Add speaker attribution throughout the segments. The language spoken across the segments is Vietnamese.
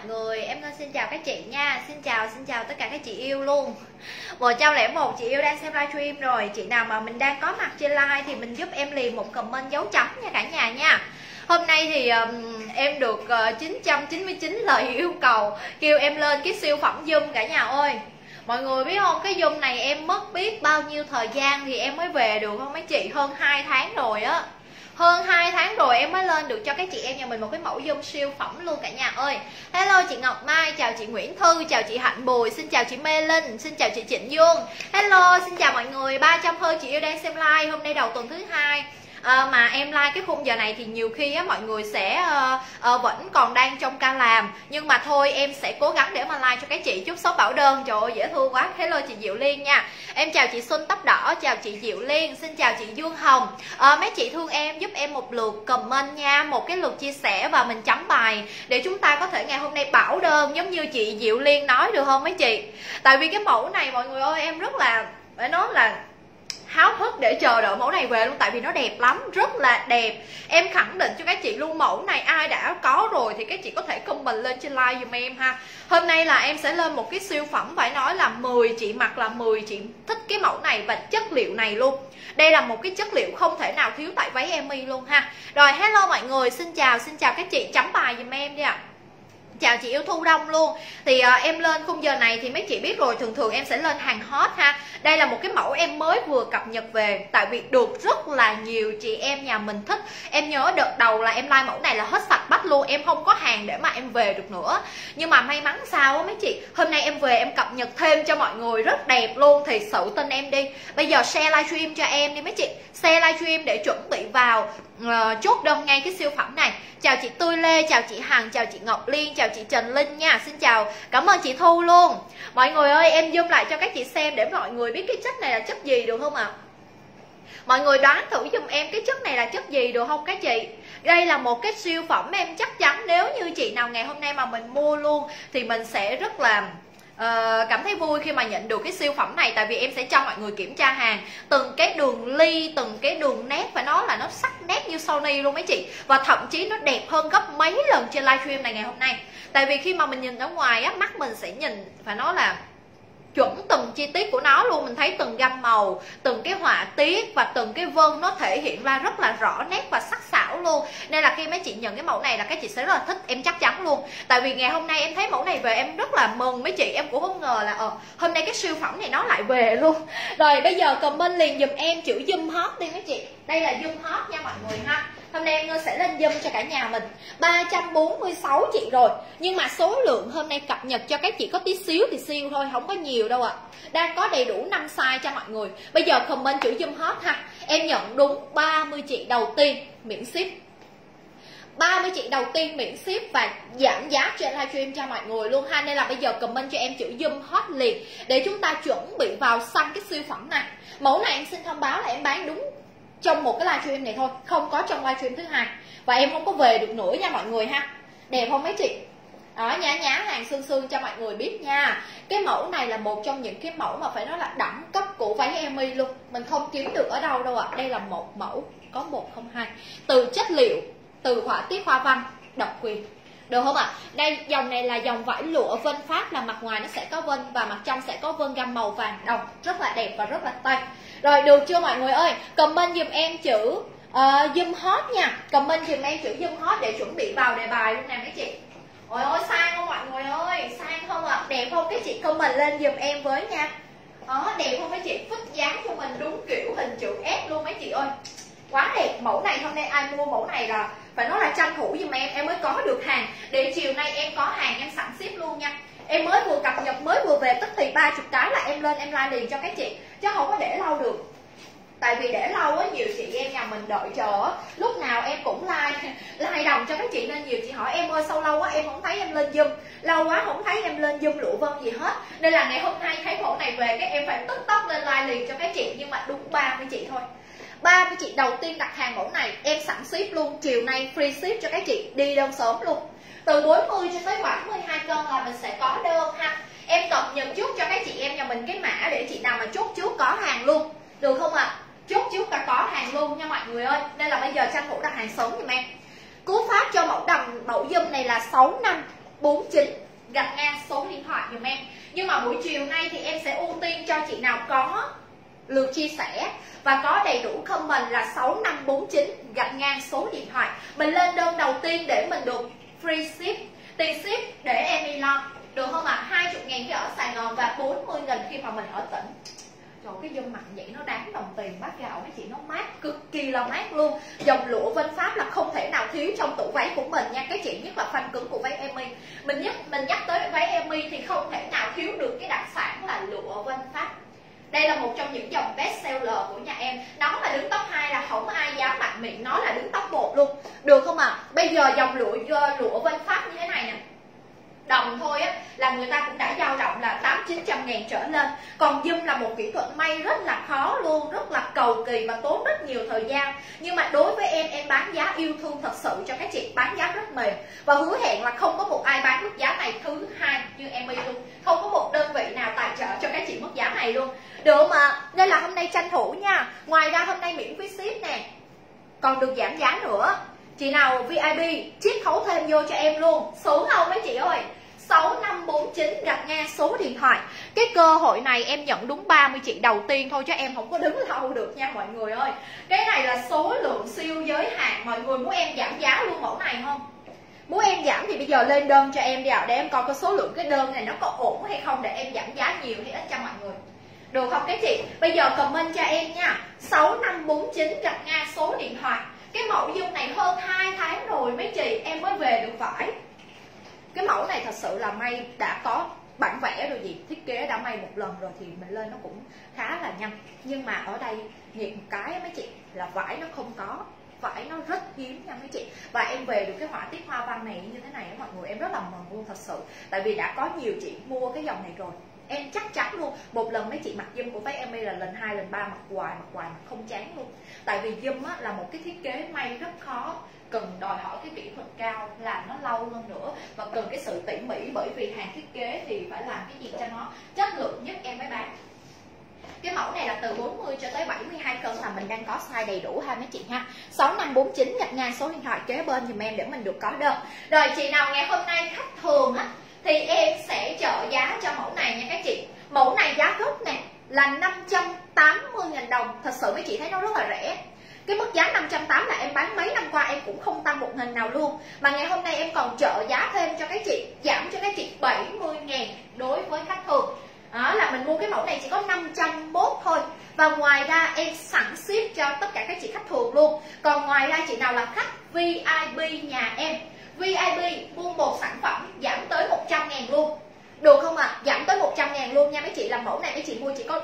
Speaker 1: người, em Ngân xin chào các chị nha. Xin chào tất cả các chị yêu luôn. 101 chị yêu đang xem livestream rồi. Chị nào mà mình đang có mặt trên live thì mình giúp em liền một comment dấu chấm nha cả nhà nha. Hôm nay thì em được 999 lời yêu cầu kêu em lên cái siêu phẩm Zoom cả nhà ơi. Mọi người biết không, cái Zoom này em mất biết bao nhiêu thời gian thì em mới về được không mấy chị? Hơn 2 tháng rồi á. Hơn 2 tháng rồi em mới lên được cho các chị em nhà mình một cái mẫu Zoom siêu phẩm luôn cả nhà ơi. Hello chị Ngọc Mai, chào chị Nguyễn Thư, chào chị Hạnh Bùi, xin chào chị Mê Linh, xin chào chị Trịnh Dương. Hello, xin chào mọi người, 300 hơn chị yêu đang xem live. Hôm nay đầu tuần thứ hai mà em like cái khung giờ này thì nhiều khi á, mọi người sẽ vẫn còn đang trong ca làm. Nhưng mà thôi em sẽ cố gắng để mà like cho các chị. Chúc số bảo đơn, trời ơi dễ thương quá. Hello chị Diệu Liên nha. Em chào chị Xuân Tóc Đỏ, chào chị Diệu Liên, xin chào chị Dương Hồng. Mấy chị thương em giúp em một lượt comment nha, một cái lượt chia sẻ và mình chấm bài để chúng ta có thể ngày hôm nay bảo đơn giống như chị Diệu Liên nói được không mấy chị? Tại vì cái mẫu này mọi người ơi, em rất là phải nói là háo hức để chờ đợi mẫu này về luôn. Tại vì nó đẹp lắm, rất là đẹp. Em khẳng định cho các chị luôn, mẫu này ai đã có rồi thì các chị có thể comment lên trên live giùm em ha. Hôm nay là em sẽ lên một cái siêu phẩm, phải nói là 10 chị mặc là 10 chị thích cái mẫu này và chất liệu này luôn. Đây là một cái chất liệu không thể nào thiếu tại váy Emi luôn ha. Rồi hello mọi người, xin chào các chị, chấm bài giùm em đi ạ. Chào chị yêu Thu Đông luôn. Thì em lên khung giờ này thì mấy chị biết rồi, thường em sẽ lên hàng hot ha. Đây là một cái mẫu em mới vừa cập nhật về. Tại vì được rất là nhiều chị em nhà mình thích. Em nhớ đợt đầu là em like mẫu này là hết sạch bách luôn. Em không có hàng để mà em về được nữa. Nhưng mà may mắn sao á mấy chị, hôm nay em về em cập nhật thêm cho mọi người rất đẹp luôn. Thì sự tin em đi. Bây giờ share livestream cho em đi mấy chị. Share livestream để chuẩn bị vào chốt đơn ngay cái siêu phẩm này. Chào chị Tươi Lê, chào chị Hằng, chào chị Ngọc Liên, chào chị Trần Linh nha. Xin chào, cảm ơn chị Thu luôn. Mọi người ơi, em zoom lại cho các chị xem để mọi người biết cái chất này là chất gì được không ạ? Mọi người đoán thử giùm em cái chất này là chất gì được không các chị? Đây là một cái siêu phẩm em chắc chắn nếu như chị nào ngày hôm nay mà mình mua luôn thì mình sẽ rất là cảm thấy vui khi mà nhận được cái siêu phẩm này. Tại vì em sẽ cho mọi người kiểm tra hàng, từng cái đường ly, từng cái đường nét, phải nói là nó sắc nét như Sony luôn mấy chị. Và thậm chí nó đẹp hơn gấp mấy lần trên livestream này ngày hôm nay. Tại vì khi mà mình nhìn ở ngoài á, mắt mình sẽ nhìn phải nói là chuẩn từng chi tiết của nó luôn. Mình thấy từng gam màu, từng cái họa tiết và từng cái vân nó thể hiện ra rất là rõ nét và sắc sảo luôn. Nên là khi mấy chị nhận cái mẫu này là các chị sẽ rất là thích, em chắc chắn luôn. Tại vì ngày hôm nay em thấy mẫu này về em rất là mừng mấy chị. Em cũng không ngờ là hôm nay cái siêu phẩm này nó lại về luôn. Rồi bây giờ comment liền giùm em chữ Zoom hot đi mấy chị. Đây là Zoom hot nha mọi người ha. Hôm nay em sẽ lên Zoom cho cả nhà mình 346 chị rồi. Nhưng mà số lượng hôm nay cập nhật cho các chị có tí xíu thì siêu thôi, không có nhiều đâu ạ. Đang có đầy đủ 5 size cho mọi người. Bây giờ comment chữ Zoom hot ha. Em nhận đúng 30 chị đầu tiên miễn ship. 30 chị đầu tiên miễn ship và giảm giá trên livestream cho mọi người luôn ha. Nên là bây giờ comment cho em chữ Zoom hot liền để chúng ta chuẩn bị vào săn cái siêu phẩm này. Mẫu này em xin thông báo là em bán đúng trong một cái livestream này thôi, không có trong livestream thứ hai. Và em không có về được nữa nha mọi người ha. Đẹp không mấy chị? Đó, nhá hàng xương cho mọi người biết nha. Cái mẫu này là một trong những cái mẫu mà phải nói là đẳng cấp của váy Emi luôn. Mình không kiếm được ở đâu đâu ạ. Đây là một mẫu có 102. Từ chất liệu, từ họa tiết hoa văn, độc quyền. Được không ạ? Đây dòng này là dòng vải lụa vân Pháp, là mặt ngoài nó sẽ có vân và mặt trong sẽ có vân gam màu vàng đồng, rất là đẹp và rất là tây. Rồi được chưa mọi người ơi? Comment giùm em chữ Zoom hot nha. Comment giùm em chữ Zoom hot để chuẩn bị vào đề bài luôn nè mấy chị. Ôi ơi sang không mọi người ơi? Sang không ạ? Đẹp không các chị? Comment lên giùm em với nha. Đó, đẹp không mấy chị? Phích dáng cho mình đúng kiểu hình chữ S luôn mấy chị ơi. Quá đẹp. Mẫu này hôm nay ai mua mẫu này là phải nói là tranh thủ giùm em mới có được hàng. Để chiều nay em có hàng em sẵn ship luôn nha. Em mới vừa cập nhật, mới vừa về tức thì 30 cái là em lên em like liền cho các chị. Chứ không có để lâu được. Tại vì để lâu á, nhiều chị em nhà mình đợi chờ á, lúc nào em cũng like đồng cho các chị. Nên nhiều chị hỏi em ơi sao lâu quá em không thấy em lên Zoom, lâu quá không thấy em lên Zoom lụa vân gì hết. Nên là ngày hôm nay thấy mẫu này về cái em phải tức tốc lên like liền cho các chị. Nhưng mà đúng 30 chị thôi. 30 chị đầu tiên đặt hàng mẫu này em sẵn ship luôn. Chiều nay free ship cho các chị đi đơn sớm luôn. Từ 40 cho tới 72 cân là mình sẽ có đơn ha. Em cập nhật trước cho các chị em nhà mình cái mã để chị nào mà chốt trước có hàng luôn. Được không ạ? Chốt trước là có hàng luôn nha mọi người ơi. Nên là bây giờ tranh thủ đặt hàng sớm giùm em. Cú pháp cho mẫu đầm mẫu Zoom này là 6 năm 4549 gạch ngang số điện thoại dùm em. Nhưng mà buổi chiều nay thì em sẽ ưu tiên cho chị nào có lượt chia sẻ và có đầy đủ comment là 6549 gạch ngang số điện thoại. Mình lên đơn đầu tiên để mình được free ship, tiền ship để em đi lo, được không ạ? 20.000 khi ở Sài Gòn và 40.000 khi mà mình ở tỉnh. Trời, cái dâm mặt vậy nó đáng đồng tiền bác gạo mấy chị, nó mát, cực kỳ là mát luôn. Dòng lụa Vinh Pháp là không thể nào thiếu trong tủ váy của mình nha các chị, nhất là fan cứng của váy Emi. Mình nhắc tới váy Emi thì không thể nào thiếu được cái đặc sản là lụa Vinh Pháp. Đây là một trong những dòng best seller của nhà em. Nó là đứng top 2 là không ai dám mạnh miệng, nó là đứng top 1 luôn. Được không ạ? Bây giờ dòng lụa Vinh Pháp như thế này nè, đồng thôi á là người ta cũng đã dao động là 800-900 ngàn trở lên. Còn dâm là một kỹ thuật may rất là khó luôn, rất là cầu kỳ và tốn rất nhiều thời gian. Nhưng mà đối với em bán giá yêu thương thật sự cho các chị, bán giá rất mềm và hứa hẹn là không có một ai bán mức giá này thứ hai như em luôn. Không có một đơn vị nào tài trợ cho các chị mức giá này luôn, được mà. Nên là hôm nay tranh thủ nha. Ngoài ra hôm nay miễn phí ship nè, còn được giảm giá nữa. Chị nào VIP chiết khấu thêm vô cho em luôn. Số không mấy chị ơi? 6549 gạch ngang số điện thoại. Cái cơ hội này em nhận đúng 30 chị đầu tiên thôi chứ em không có đứng lâu được nha mọi người ơi. Cái này là số lượng siêu giới hạn. Mọi người muốn em giảm giá luôn mẫu này không? Muốn em giảm thì bây giờ lên đơn cho em đi ạ, để em coi cái số lượng cái đơn này nó có ổn hay không, để em giảm giá nhiều hay ít cho mọi người. Được không các chị? Bây giờ comment cho em nha. 6549 gạch ngang số điện thoại. Cái mẫu dâm này hơn 2 tháng rồi mấy chị em mới về được vải. Cái mẫu này thật sự là may đã có bản vẽ rồi gì, thiết kế đã may một lần rồi thì mình lên nó cũng khá là nhanh. Nhưng mà ở đây nghiệt một cái mấy chị là vải nó không có, vải nó rất hiếm nha mấy chị. Và em về được cái họa tiết hoa văn này như thế này mọi người, em rất là mừng luôn thật sự. Tại vì đã có nhiều chị mua cái dòng này rồi. Em chắc chắn luôn, một lần mấy chị mặc dâm của váy Emi là lần 2, lần 3 mặc hoài mà không chán luôn. Tại vì dâm á, là một cái thiết kế may rất khó, cần đòi hỏi cái kỹ thuật cao, làm nó lâu hơn nữa và cần cái sự tỉ mỉ, bởi vì hàng thiết kế thì phải làm cái gì cho nó chất lượng nhất em mới bán. Cái mẫu này là từ 40 cho tới 72 cân là mình đang có size đầy đủ ha mấy chị ha. 6549 gạch ngang số điện thoại kế bên giùm em để mình được có đơn. Rồi chị nào ngày hôm nay khách thường á thì em sẽ trợ giá cho mẫu này nha các chị. Mẫu này giá gốc nè là 580.000 đồng. Thật sự mấy chị thấy nó rất là rẻ. Cái mức giá 580 là em bán mấy năm qua em cũng không tăng 1.000 nào luôn. Mà ngày hôm nay em còn trợ giá thêm cho các chị, giảm cho các chị 70.000 đối với khách thường. Đó là mình mua cái mẫu này chỉ có 501 thôi. Và ngoài ra em sẵn ship cho tất cả các chị khách thường luôn. Còn ngoài ra chị nào là khách VIP nhà em, VIP mua một sản phẩm giảm tới 100.000 luôn. Được không ạ? Giảm tới 100.000 luôn nha mấy chị. Làm mẫu này mấy chị mua chỉ có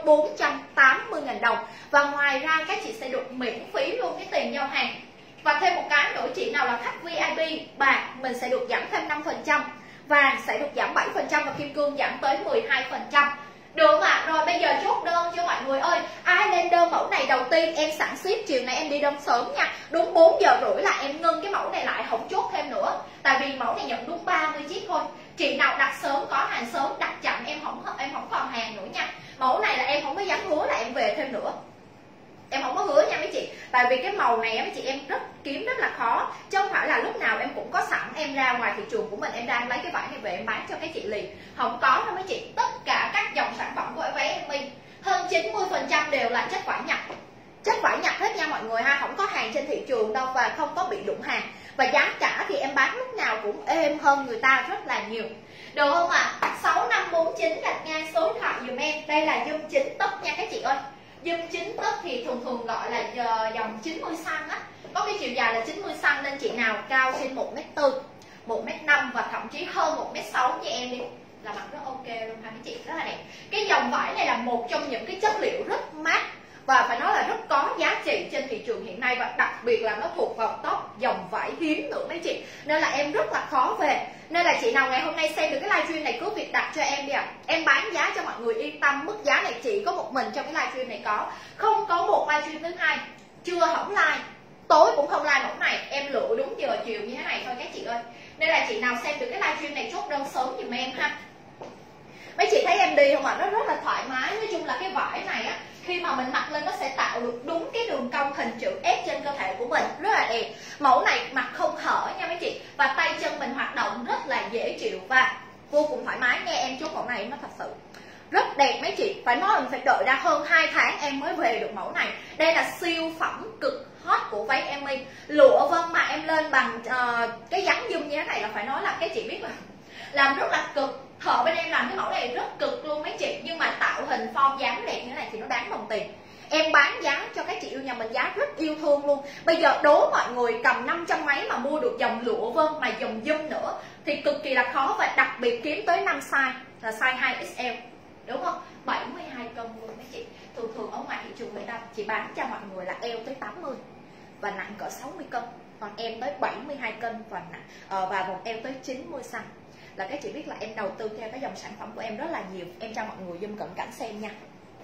Speaker 1: 480.000 đồng. Và ngoài ra các chị sẽ được miễn phí luôn cái tiền giao hàng. Và thêm một cái nữa, chị nào là khách VIP bạc mình sẽ được giảm thêm 5%, vàng sẽ được giảm 7% và kim cương giảm tới 12%. Được không ạ? Rồi bây giờ chốt đơn cho mọi người ơi. Ai lên đơn mẫu này đầu tiên em sẵn ship, chiều nay em đi đơn sớm nha. Đúng 4 giờ rưỡi là em ngưng cái mẫu này lại, không chốt thêm nữa. Tại vì mẫu này nhận đúng 30 chiếc thôi. Chị nào đặt sớm có hàng sớm, đặt chậm em không còn hàng nữa nha. Mẫu này là em không có dám hứa là em về thêm nữa. Em không có hứa nha mấy chị. Tại vì cái màu này mấy chị em kiếm rất là khó. Chứ không phải là lúc nào em cũng có sẵn. Em ra ngoài thị trường của mình em đang lấy cái vải này về em bán cho các chị liền. Không có đâu mấy chị. Tất cả các dòng sản phẩm của váy Emi hơn 90% đều là chất vải nhập. Chất vải nhập hết nha mọi người ha. Không có hàng trên thị trường đâu và không có bị đụng hàng. Và giá cả thì em bán lúc nào cũng êm hơn người ta rất là nhiều. Được không ạ? 6549 gạch ngang số điện thoại dùm em. Đây là dâm 9 tấc nha các chị ơi. Dâm 9 tấc thì thường gọi là dòng 90 cm á. Có cái chiều dài là 90 cm nên chị nào cao trên 1m4, 1m5 và thậm chí hơn 1m6 như em đi là mặc rất ok luôn ha mấy chị, rất là đẹp. Cái dòng vải này là một trong những cái chất liệu rất mát và phải nói là rất có giá trị trên thị trường hiện nay, và đặc biệt là nó thuộc vào top dòng vải hiếm nữa mấy chị, nên là em rất là khó về. Nên là chị nào ngày hôm nay xem được cái livestream này cứ việc đặt cho em đi ạ. Em bán giá cho mọi người yên tâm, mức giá này chỉ có một mình trong cái livestream này có, không có một livestream thứ hai. Trưa không like, tối cũng không like mẫu này, em lựa đúng giờ chiều như thế này thôi các chị ơi. Nên là chị nào xem được cái livestream này chốt đơn sớm giùm em ha. Mấy chị thấy em đi không ạ? Nó rất là thoải mái. Nói chung là cái vải này á, khi mà mình mặc lên nó sẽ tạo được đúng cái đường cong hình chữ S trên cơ thể của mình, rất là đẹp. Mẫu này mặc không hở nha mấy chị. Và tay chân mình hoạt động rất là dễ chịu và vô cùng thoải mái nha. Em chốt mẫu này nó thật sự rất đẹp mấy chị, phải nói mình phải đợi ra hơn 2 tháng em mới về được mẫu này. Đây là siêu phẩm cực hot của váy Emi. Lụa vân mà em lên bằng cái dáng zoom như thế này là phải nói là cái chị biết là làm rất là cực. Thợ bên em làm cái mẫu này rất cực luôn mấy chị, nhưng mà tạo hình form dáng đẹp như thế này thì nó đáng đồng tiền. Em bán giá cho các chị yêu nhà mình giá rất yêu thương luôn. Bây giờ đố mọi người cầm 500 mấy mà mua được dòng lụa vân mà dòng zoom nữa thì cực kỳ là khó, và đặc biệt kiếm tới 5 size là size 2XL, đúng không? 72 cân luôn mấy chị. Thường thường ở ngoài thị trường người ta chỉ bán cho mọi người là eo tới 80 và nặng cỡ 60 cân, còn em tới 72 cân và nặng và một eo tới 90 cm. Là các chị biết là em đầu tư theo cái dòng sản phẩm của em rất là nhiều. Em cho mọi người zoom cận cảnh xem nha.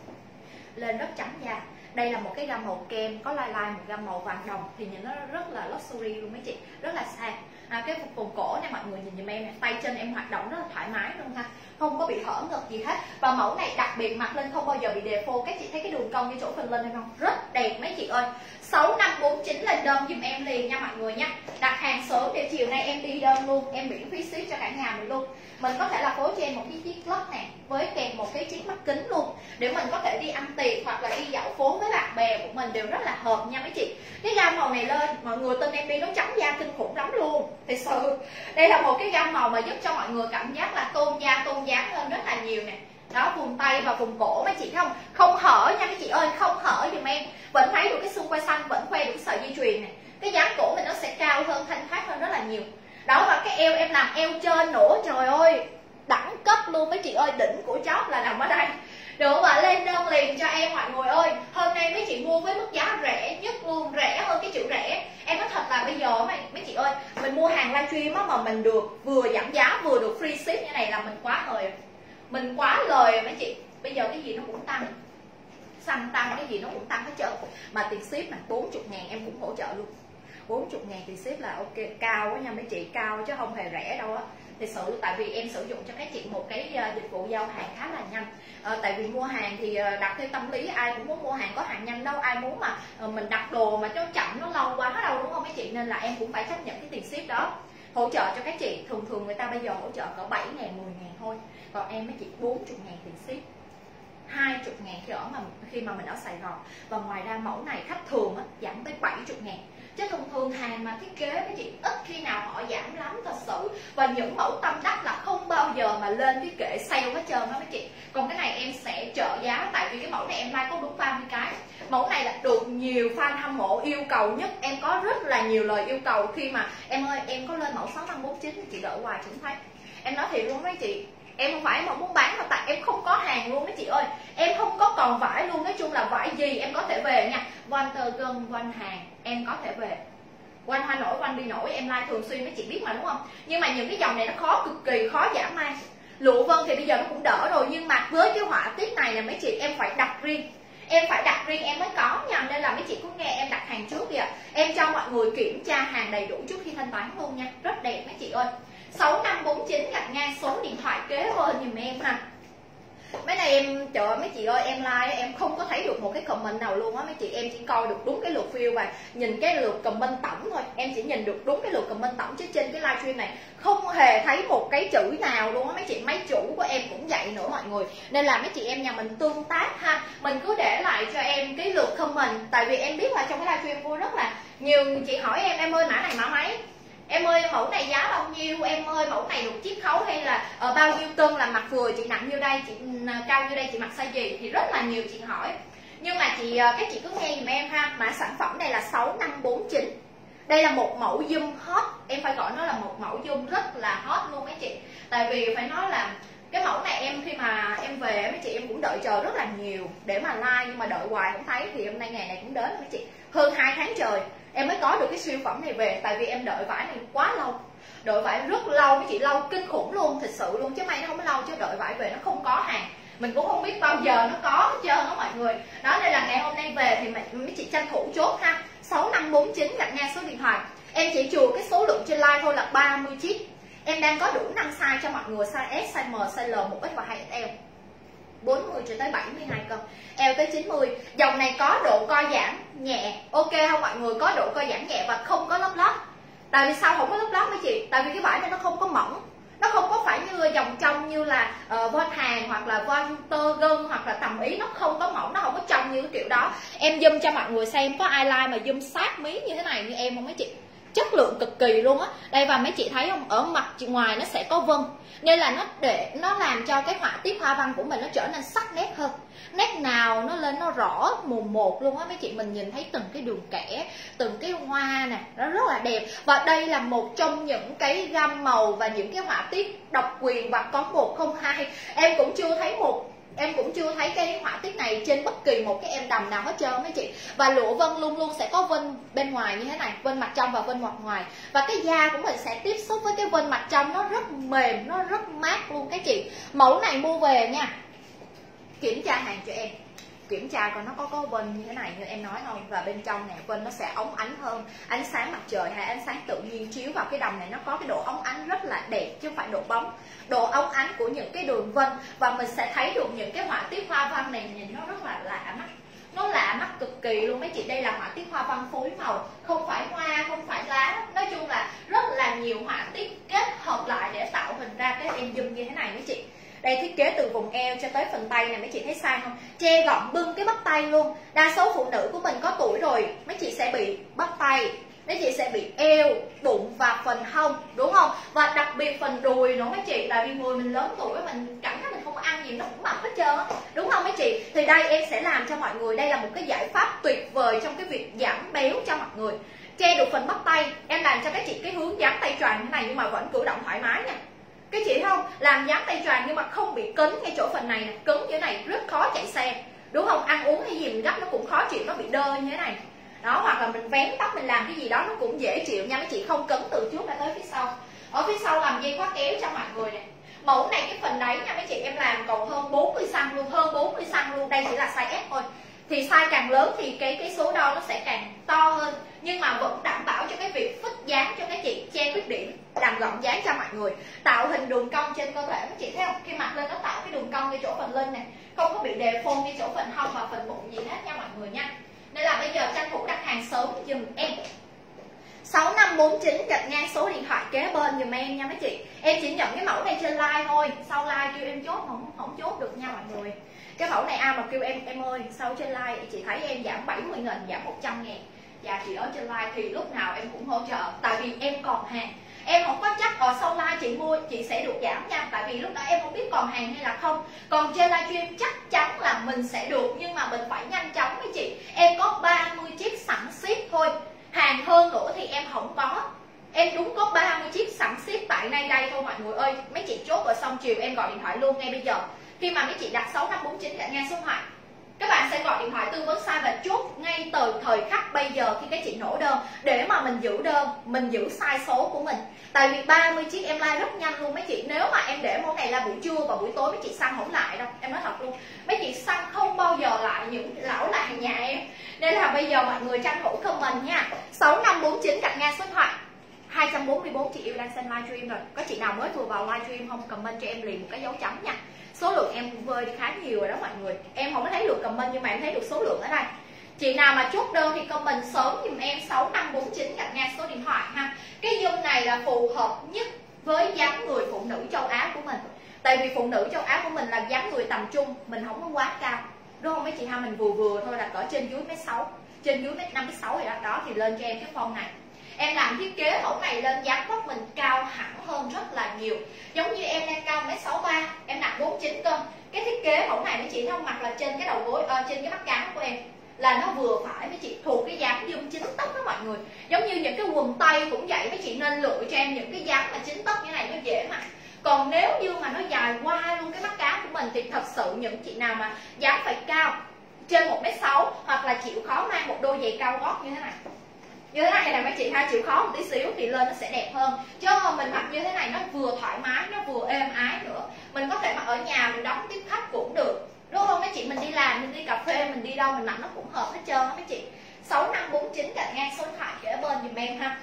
Speaker 1: Lên rất trắng da. Đây là một cái gam màu kem, có lai lai một gam màu vàng đồng thì nhìn nó rất là luxury luôn mấy chị, rất là sang. Cái vùng cổ này mọi người nhìn giùm em, tay chân em hoạt động rất là thoải mái luôn ha, không có bị hở ngực gì hết. Và mẫu này đặc biệt mặc lên không bao giờ bị default. Các chị thấy cái đường cong cái chỗ phần lên hay không, rất đẹp mấy chị ơi. 6549 lên đơn giùm em liền nha mọi người nha. Đặt hàng sớm để chiều nay em đi đơn luôn, em miễn phí ship cho cả nhà mình luôn. Mình có thể là phối cho em một cái chiếc lót nè với kèm một cái chiếc mắt kính luôn, để mình có thể đi ăn tiệc hoặc là đi dạo phố với bạn bè của mình đều rất là hợp nha mấy chị. Cái gam màu này lên mọi người tin em đi, nó trắng da kinh khủng lắm luôn thật sự. Đây là một cái gam màu mà giúp cho mọi người cảm giác là tôn da tôn dáng hơn rất là nhiều nè. Đó, vùng tay và vùng cổ mấy chị thấy không, không hở nha mấy chị ơi, không hở giùm em, vẫn thấy được cái xung quanh xanh, vẫn khoe được cái sợi dây chuyền này. Cái dáng cổ mình nó sẽ cao hơn, thanh thoát hơn rất là nhiều. Đó, và cái eo em làm eo trên nữa, trời ơi đẳng cấp luôn mấy chị ơi, đỉnh của chóp là nằm ở đây. Được và lên đơn liền cho em mọi người ơi. Hôm nay mấy chị mua với mức giá rẻ nhất luôn, rẻ hơn cái chữ rẻ. Em nói thật là bây giờ mấy chị ơi, mình mua hàng livestream mà mình được vừa giảm giá vừa được free ship như này là mình quá hời, mình quá lời rồi mấy chị. Bây giờ cái gì nó cũng tăng, xăng tăng, cái gì nó cũng tăng hết trơn. Mà tiền ship mà 40.000 em cũng hỗ trợ luôn. 40.000 tiền ship là ok, cao quá nha mấy chị, cao chứ không hề rẻ đâu á. Thật sự tại vì em sử dụng cho các chị một cái dịch vụ giao hàng khá là nhanh. Tại vì mua hàng thì đặt theo tâm lý, ai cũng muốn mua hàng có hàng nhanh đâu, ai muốn mà mình đặt đồ mà nó chậm nó lâu quá đâu, đúng không mấy chị? Nên là em cũng phải chấp nhận cái tiền ship đó. Hỗ trợ cho các chị, thường thường người ta bây giờ hỗ trợ cỡ 7.000, 10.000 thôi, còn em mấy chị 40.000 tiền ship, 20.000 khi mà mình ở Sài Gòn. Và ngoài ra mẫu này khách thường giảm tới 70.000, chứ thường thường hàng mà thiết kế mấy chị ít khi nào họ giảm lắm thật sự. Và những mẫu tâm đắc là không bao giờ mà lên cái kệ sale hết trơn đó mấy chị. Còn cái này em sẽ trợ giá, tại vì cái mẫu này em like có đúng 30 cái. Mẫu này là được nhiều fan hâm mộ yêu cầu nhất, em có rất là nhiều lời yêu cầu khi mà em ơi em có lên mẫu 6549 chị đợi hoài cũng thấy. Em nói thiệt luôn mấy chị, em không phải mà muốn bán mà tại em không có hàng luôn mấy chị ơi, em không có còn vải luôn. Nói chung là vải gì em có thể về nha, van tơ gân van hàng em có thể về, van hoa nổi van bi nổi em like thường xuyên mấy chị biết mà đúng không. Nhưng mà những cái dòng này nó khó, cực kỳ khó giả man. Lụa vân thì bây giờ nó cũng đỡ rồi, nhưng mà với cái họa tiết này là mấy chị em phải đặt riêng, em phải đặt riêng em mới có nha. Nên là mấy chị cứ nghe em đặt hàng trước kìa, em cho mọi người kiểm tra hàng đầy đủ trước khi thanh toán luôn nha, rất đẹp mấy chị ơi. 6549 gạch ngang số điện thoại kế bên giùm em ha. Mấy này em trời ơi mấy chị ơi, em like em không có thấy được một cái comment nào luôn á mấy chị. Em chỉ coi được đúng cái lượt view và nhìn cái lượt comment tổng thôi, em chỉ nhìn được đúng cái lượt comment tổng, chứ trên cái livestream này không hề thấy một cái chữ nào luôn á mấy chị. Mấy chủ của em cũng vậy nữa mọi người, nên là mấy chị em nhà mình tương tác ha, mình cứ để lại cho em cái lượt comment. Tại vì em biết là trong cái livestream vô rất là nhiều chị hỏi em ơi mã này mã mấy, em ơi mẫu này giá bao nhiêu, em ơi mẫu này được chiết khấu hay là bao nhiêu cân, là mặc vừa, chị nặng như đây, chị cao như đây, chị mặc size gì, thì rất là nhiều chị hỏi. Nhưng mà các chị cứ nghe giùm em ha, mã sản phẩm này là 6549. Đây là một mẫu zoom hot, em phải gọi nó là một mẫu zoom rất là hot luôn mấy chị. Tại vì phải nói là cái mẫu này em khi mà em về mấy chị em cũng đợi chờ rất là nhiều để mà like, nhưng mà đợi hoài không thấy, thì hôm nay ngày này cũng đến mấy chị, hơn 2 tháng trời em mới có được cái siêu phẩm này về. Tại vì em đợi vải này quá lâu, đợi vải rất lâu mấy chị, lâu kinh khủng luôn thật sự luôn, chứ may nó không có lâu, chứ đợi vải về nó không có hàng, mình cũng không biết bao giờ nó có hết trơn đó mọi người. Đó, nên là ngày hôm nay về thì mấy chị tranh thủ chốt ha. 6549 gạch ngang số điện thoại, em chỉ chừa cái số lượng trên like thôi là 30 chiếc. Em đang có đủ 5 size cho mọi người, size S, size M, size L, 1X và 2XL, 40 cho tới 72 cân, eo tới 90. Dòng này có độ co giãn nhẹ, ok không mọi người, có độ co giãn nhẹ và không có lóp lót. Tại vì sao không có lóp lót mấy chị? Tại vì cái vải này nó không có mỏng, như là voan hàng hoặc là voan tơ gân hoặc là tầm ý, nó không có mỏng, nó không có trong như cái kiểu đó. Em zoom cho mọi người xem, có ai like mà zoom sát mí như thế này như em không mấy chị? Chất lượng cực kỳ luôn á. Đây, và mấy chị thấy không, ở mặt ngoài nó sẽ có vân, nên là nó làm cho cái họa tiết hoa văn của mình nó trở nên sắc nét hơn. Nét nào nó lên nó rõ mồn một luôn á mấy chị, mình nhìn thấy từng cái đường kẻ, từng cái hoa nè, nó rất là đẹp. Và đây là một trong những cái gam màu và những cái họa tiết độc quyền và có 102. Em cũng chưa thấy cái họa tiết này trên bất kỳ một cái em đầm nào hết trơn mấy chị. Và lụa vân luôn luôn sẽ có vân bên ngoài như thế này, vân mặt trong và vân mặt ngoài. Và cái da của mình sẽ tiếp xúc với cái vân mặt trong, nó rất mềm, nó rất mát luôn các chị. Mẫu này mua về nha, kiểm tra hàng cho em, kiểm tra coi nó có vân như thế này như em nói không. Và bên trong này vân nó sẽ óng ánh hơn, ánh sáng mặt trời hay ánh sáng tự nhiên chiếu vào cái đầm này nó có cái độ óng ánh rất là đẹp, chứ không phải độ bóng, độ óng ánh của những cái đường vân. Và mình sẽ thấy được những cái họa tiết hoa văn này nhìn nó rất là lạ mắt, nó lạ mắt cực kỳ luôn mấy chị. Đây là họa tiết hoa văn phối màu, không phải hoa, không phải lá, nói chung là rất là nhiều họa tiết kết hợp lại để tạo hình ra cái em zoom như thế này mấy chị. Đây, thiết kế từ vùng eo cho tới phần tay này, mấy chị thấy sai không? Che gọn bưng cái bắp tay luôn. Đa số phụ nữ của mình có tuổi rồi, mấy chị sẽ bị bắp tay, mấy chị sẽ bị eo, bụng và phần hông, đúng không? Và đặc biệt phần đùi nữa mấy chị, tại vì người mình lớn tuổi, mình cảm thấy mình không có ăn gì nó cũng mập hết trơn á, đúng không mấy chị? Thì đây em sẽ làm cho mọi người, đây là một cái giải pháp tuyệt vời trong cái việc giảm béo cho mọi người. Che được phần bắp tay, em làm cho các chị cái hướng dáng tay tròn như thế này nhưng mà vẫn cử động thoải mái nha. Các chị thấy không? Làm dáng tay tròn nhưng mà không bị cứng ngay chỗ phần này nè, cứng như thế này rất khó chạy xe, đúng không? Ăn uống hay gì mình gấp nó cũng khó chịu, nó bị đơ như thế này. Đó, hoặc là mình vén tóc, mình làm cái gì đó nó cũng dễ chịu nha mấy chị, không cứng từ trước ra tới phía sau. Ở phía sau làm dây khóa kéo cho mọi người này. Mẫu này cái phần đáy nha mấy chị, em làm còn hơn 40 cm luôn, hơn 40 cm luôn. Đây chỉ là size S thôi. Thì size càng lớn thì cái số đo nó sẽ càng to hơn, nhưng mà vẫn đảm bảo cho cái việc fit dáng cho các chị, che khuyết điểm, làm gọn dáng cho mọi người, tạo hình đường cong trên cơ thể các chị thấy không? Khi mặc lên nó tạo cái đường cong ngay chỗ phần lưng này, không có bị đề phông ngay chỗ phần hông và phần bụng gì hết nha mọi người nha. Nên là bây giờ tranh thủ đặt hàng sớm giùm em. 6549 gạch ngang số điện thoại kế bên giùm em nha mấy chị. Em chỉ nhận cái mẫu này trên like thôi, sau like kêu em chốt không chốt được nha mọi người. Cái mẫu này ai mà kêu em ơi sau trên like chị thấy em giảm 70.000, giảm 100.000, và chị ở trên like thì lúc nào em cũng hỗ trợ, tại vì em còn hàng. Em không có chắc ở sau like chị mua chị sẽ được giảm nha, tại vì lúc đó em không biết còn hàng hay là không. Còn trên livestream chắc chắn là mình sẽ được, nhưng mà mình phải nhanh chóng với chị. Em có 30 chiếc sẵn ship thôi, hàng hơn nữa thì em không có. Em đúng có 30 chiếc sẵn ship tại nay đây thôi mọi người ơi. Mấy chị chốt rồi xong chiều em gọi điện thoại luôn ngay bây giờ. Khi mà mấy chị đặt 6549 gạch ngang số điện thoại, các bạn sẽ gọi điện thoại tư vấn size và chốt ngay từ thời khắc bây giờ khi các chị nổ đơn, để mà mình giữ đơn, mình giữ size số của mình. Tại vì 30 chiếc em like rất nhanh luôn mấy chị. Nếu mà em để mẫu này là buổi trưa và buổi tối mấy chị săn không lại đâu, em nói thật luôn. Mấy chị săn không bao giờ lại những lão lại nhà em. Nên là bây giờ mọi người tranh thủ comment nha. 6549 gạch ngang số điện thoại. 244 chị yêu đang xem livestream rồi. Có chị nào mới vừa vào livestream không? Comment cho em liền một cái dấu chấm nha. Số lượng em vơi đi khá nhiều rồi đó mọi người. Em không có thấy được comment nhưng mà em thấy được số lượng ở đây. Chị nào mà chốt đơn thì comment sớm giùm em 6549 gạch ngang số điện thoại ha. Cái zoom này là phù hợp nhất với dáng người phụ nữ châu Á của mình. Tại vì phụ nữ châu Á của mình là dáng người tầm trung, mình không có quá cao, đúng không mấy chị ha? Mình vừa vừa thôi, là cỡ trên dưới 1m6, trên dưới 5m6 rồi đó. Đó thì lên cho em cái form này. Em làm thiết kế mẫu này lên dáng vóc mình cao hẳn hơn rất là nhiều. Giống như em đang cao 1m63, em nặng 49 cân. Cái thiết kế mẫu này mấy chị thấy không, mặc là trên cái đầu gối, trên cái mắt cán của em là nó vừa phải mấy chị, thuộc cái dáng zoom chính tấc đó mọi người. Giống như những cái quần tây cũng vậy, mấy chị nên lựa cho em những cái dáng mà chính tấc như này nó dễ mặc. Còn nếu như mà nó dài qua luôn cái mắt cán của mình thì thật sự những chị nào mà dáng phải cao trên 1m6 hoặc là chịu khó mang một đôi giày cao gót như thế này, như thế này là mấy chị ha, chịu khó một tí xíu thì lên nó sẽ đẹp hơn. Chứ mình mặc như thế này nó vừa thoải mái, nó vừa êm ái nữa. Mình có thể mặc ở nhà mình đón tiếp khách cũng được, đúng không mấy chị? Mình đi làm, mình đi cà phê, mình đi đâu mình mặc nó cũng hợp hết trơn á mấy chị. 6549 gạch ngang số điện thoại kế bên giùm em ha.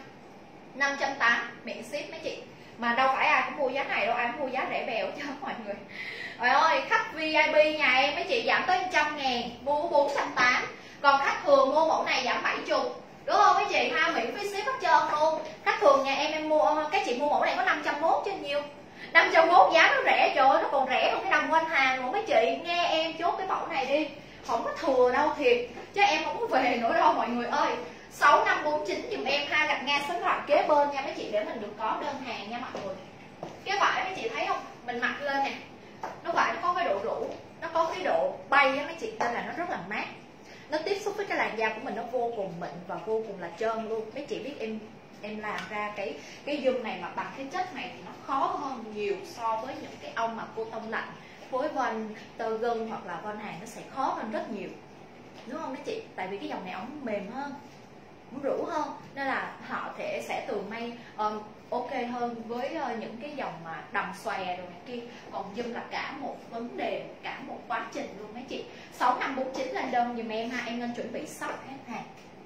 Speaker 1: 580 miễn ship mấy chị. Mà đâu phải ai cũng mua giá này đâu, ai cũng mua giá rẻ bèo chứ mọi người. Trời ơi, khách VIP nhà em mấy chị giảm tới 100.000, mua 480. Còn khách thường mua mẫu này giảm 70, đúng không mấy chị ha? Miễn phí ship hết trơn luôn. Khách thường nhà em mua, các chị mua mẫu này có 501 chứ nhiêu. 501 giá nó rẻ, trời ơi, nó còn rẻ hơn cái đầm quanh hàng luôn mấy chị. Nghe em chốt cái mẫu này đi, không có thừa đâu thiệt, chứ em không có về nữa đâu mọi người ơi. 6549 dùm em ha, gạch ngang số điện thoại kế bên nha mấy chị, để mình được có đơn hàng nha mọi người. Cái vải mấy chị thấy không, mình mặc lên nè, nó vải nó có cái độ rũ, nó có cái độ bay á mấy chị, nên là nó rất là mát. Nó tiếp xúc với cái làn da của mình nó vô cùng mịn và vô cùng là trơn luôn. Mấy chị biết em làm ra cái zoom này mà bằng cái chất này thì nó khó hơn nhiều so với những cái ong mà cô tông lạnh, phối von tơ gân hoặc là von hàng, nó sẽ khó hơn rất nhiều, đúng không mấy chị? Tại vì cái dòng này ống mềm hơn, ống rũ hơn, nên là họ sẽ từ may ok hơn với những cái dòng mà đầm xòe rồi này kia. Còn zoom là cả một vấn đề, cả một quá trình luôn mấy chị. 6549 lên đơn dùm em ha, em nên chuẩn bị sắp hết hàng,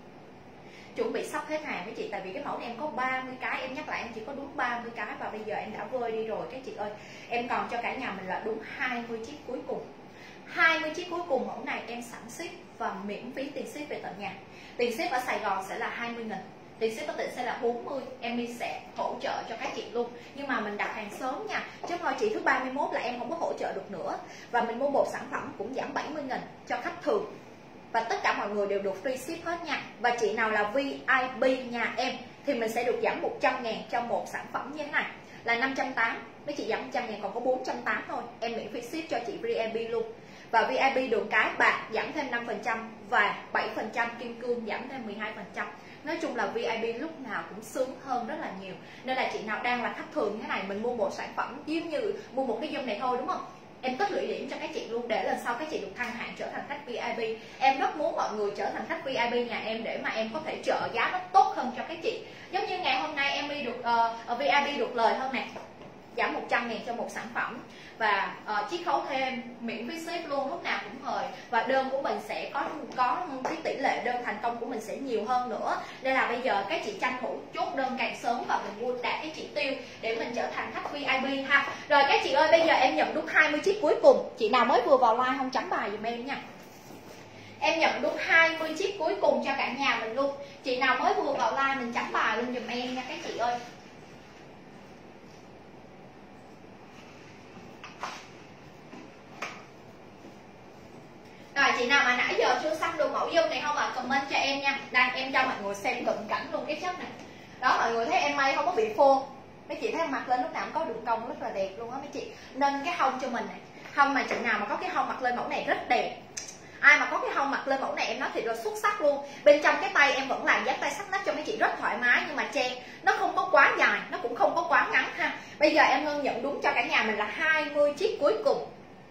Speaker 1: chuẩn bị sắp hết hàng mấy chị. Tại vì cái mẫu này em có 30 cái, em nhắc lại em chỉ có đúng 30 cái và bây giờ em đã vơi đi rồi các chị ơi. Em còn cho cả nhà mình là đúng 20 chiếc cuối cùng. 20 chiếc cuối cùng mẫu này em sẵn ship và miễn phí tiền ship về tận nhà. Tiền ship ở Sài Gòn sẽ là 20.000, tiền ship ở tỉnh sẽ là 40. Em sẽ hỗ trợ cho các chị luôn, nhưng mà mình đặt hàng sớm nha, chứ thôi chị thứ 31 là em không có hỗ trợ được nữa. Và mình mua một sản phẩm cũng giảm 70.000 cho khách thường, và tất cả mọi người đều được free ship hết nha. Và chị nào là VIP nhà em thì mình sẽ được giảm 100.000 cho một sản phẩm như thế này là 580. Mấy chị giảm 100.000 còn có 480 thôi, em miễn phí ship cho chị VIP luôn. Và VIP đường cái bạc giảm thêm 5% và 7% kim cương giảm thêm 12%. Nói chung là VIP lúc nào cũng sướng hơn rất là nhiều. Nên là chị nào đang là khách thường như thế này, mình mua một sản phẩm giống như mua một cái zoom này thôi đúng không, em tích lũy điểm cho các chị luôn, để lần sau các chị được thăng hạng trở thành khách VIP. Em rất muốn mọi người trở thành khách VIP nhà em để mà em có thể trợ giá nó tốt hơn cho các chị. Giống như ngày hôm nay em đi được VIP được lời hơn nè, giảm 100.000 cho một sản phẩm và chiết khấu thêm miễn phí ship luôn, lúc nào cũng hời. Và đơn của mình sẽ có cái tỷ lệ đơn thành công của mình sẽ nhiều hơn nữa. Nên là bây giờ các chị tranh thủ chốt đơn càng sớm và mình mua đạt cái chỉ tiêu để mình trở thành khách VIP ha. Rồi các chị ơi, bây giờ em nhận đúng 20 chiếc cuối cùng. Chị nào mới vừa vào like không chấm bài dùm em nha. Em nhận đúng 20 chiếc cuối cùng cho cả nhà mình luôn. Chị nào mới vừa vào like mình chấm bài lên dùm em nha các chị ơi. Rồi chị nào mà nãy giờ chưa săn được mẫu zoom này không ạ? Comment cho em nha. Đang em cho mọi người xem cận cảnh luôn cái chất này. Đó mọi người thấy em may không có bị phô. Mấy chị thấy em mặc lên lúc nào cũng có đường cong rất là đẹp luôn á mấy chị. Nên cái hông cho mình này. Hông mà chị nào mà có cái hông mặc lên mẫu này rất đẹp. Ai mà có cái hông mặc lên mẫu này em nói thiệt là xuất sắc luôn. Bên trong cái tay em vẫn làm dáng tay sắc nách cho mấy chị rất thoải mái, nhưng mà chen nó không có quá dài, nó cũng không có quá ngắn ha. Bây giờ em Ngân nhận đúng cho cả nhà mình là 20 chiếc cuối cùng.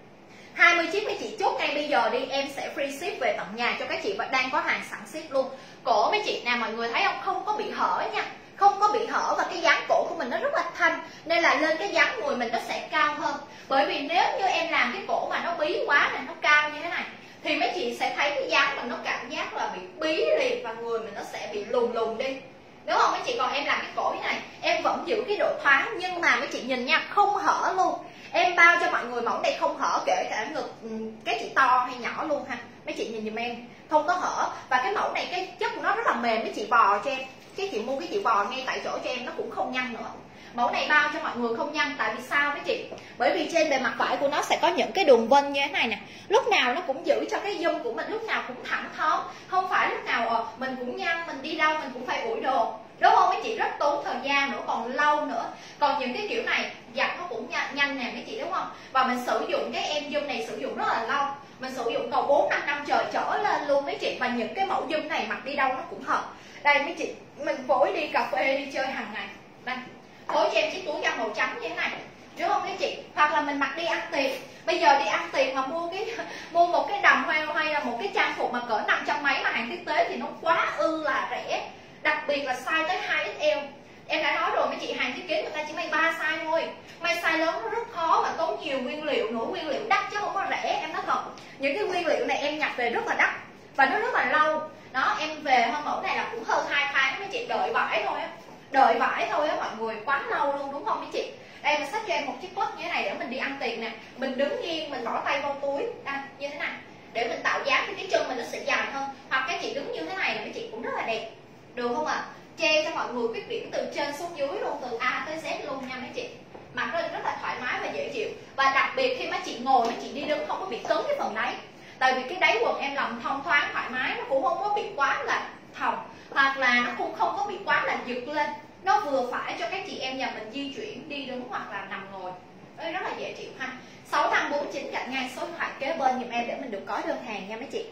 Speaker 1: 20 chiếc mấy chị chốt ngay bây giờ đi, em sẽ free ship về tận nhà cho các chị và đang có hàng sẵn ship luôn. Cổ mấy chị nào mọi người thấy không, không có bị hở nha, không có bị hở, và cái dáng cổ của mình nó rất là thanh, nên là lên cái dáng người mình nó sẽ cao hơn. Bởi vì nếu như em làm cái cổ mà nó bí quá này, nó cao như thế này thì mấy chị sẽ thấy cái dáng mình nó cảm giác là bị bí liền và người mình nó sẽ bị lùn lùn đi, đúng không mấy chị? Còn em làm cái cổ như này em vẫn giữ cái độ thoáng, nhưng mà mấy chị nhìn nha, không hở luôn. Em bao cho mọi người mẫu này không hở, kể cả ngực cái chị to hay nhỏ luôn ha. Mấy chị nhìn giùm em, không có hở. Và cái mẫu này cái chất của nó rất là mềm, mấy chị bò cho em, cái chị mua cái chị bò ngay tại chỗ cho em, nó cũng không nhăn nữa. Mẫu này bao cho mọi người không nhăn. Tại vì sao mấy chị? Bởi vì trên bề mặt vải của nó sẽ có những cái đường vân như thế này nè, lúc nào nó cũng giữ cho cái zoom của mình lúc nào cũng thẳng thắn, không phải lúc nào mình cũng nhăn, mình đi đâu mình cũng phải ủi đồ, đúng không mấy chị? Rất tốn thời gian nữa, còn lâu nữa. Còn những cái kiểu này giặt nó cũng nhanh nè mấy chị, đúng không? Và mình sử dụng cái em zoom này sử dụng rất là lâu, mình sử dụng còn 4-5 năm trời trở lên luôn mấy chị. Và những cái mẫu zoom này mặc đi đâu nó cũng hợp. Đây mấy chị, mình phối đi cà phê, đi chơi hàng ngày, đây phối cho em chiếc túi da màu trắng như thế này, đúng không mấy chị? Hoặc là mình mặc đi ăn tiệc, bây giờ đi ăn tiệc mà mua một cái đầm hay là một cái trang phục mà cỡ 500 mấy mà hàng quốc tế thì nó quá là rẻ. Đặc biệt là size tới 2XL. Em đã nói rồi mấy chị, hàng thiết kế người ta chỉ may 3 size thôi. May size lớn nó rất khó và tốn nhiều nguyên liệu nữa, nguyên liệu đắt chứ không có rẻ, em nói thật. Những cái nguyên liệu này em nhập về rất là đắt và nó rất là lâu. Đó, em về hơn mẫu này là cũng hơn 2 tháng mấy chị, đợi vải thôi á. Đợi vải thôi á mọi người, quá lâu luôn đúng không mấy chị? Đây mình xách cho em một chiếc quất như thế này để mình đi ăn tiệc nè. Mình đứng nghiêng, mình bỏ tay vào túi như thế này để mình tạo dáng thì cái chân mình nó sẽ dài hơn. Hoặc các chị đứng như thế này là mấy chị cũng rất là đẹp, được không ạ? Che cho mọi người khuyết điểm từ trên xuống dưới luôn, từ A tới Z luôn nha mấy chị. Mặc lên rất là thoải mái và dễ chịu. Và Và đặc biệt khi mấy chị ngồi, mấy chị đi đứng không có bị cứng cái phần đáy. Tại vì cái đáy quần em làm thông thoáng thoải mái, nó cũng không có bị quá là thòng, hoặc là nó cũng không có bị quá là giật lên. Nó vừa phải cho các chị em nhà mình di chuyển, đi đứng hoặc là nằm ngồi. Đấy, rất là dễ chịu ha. 6549 gạch ngang số điện thoại kế bên giùm em để mình được có đơn hàng nha mấy chị.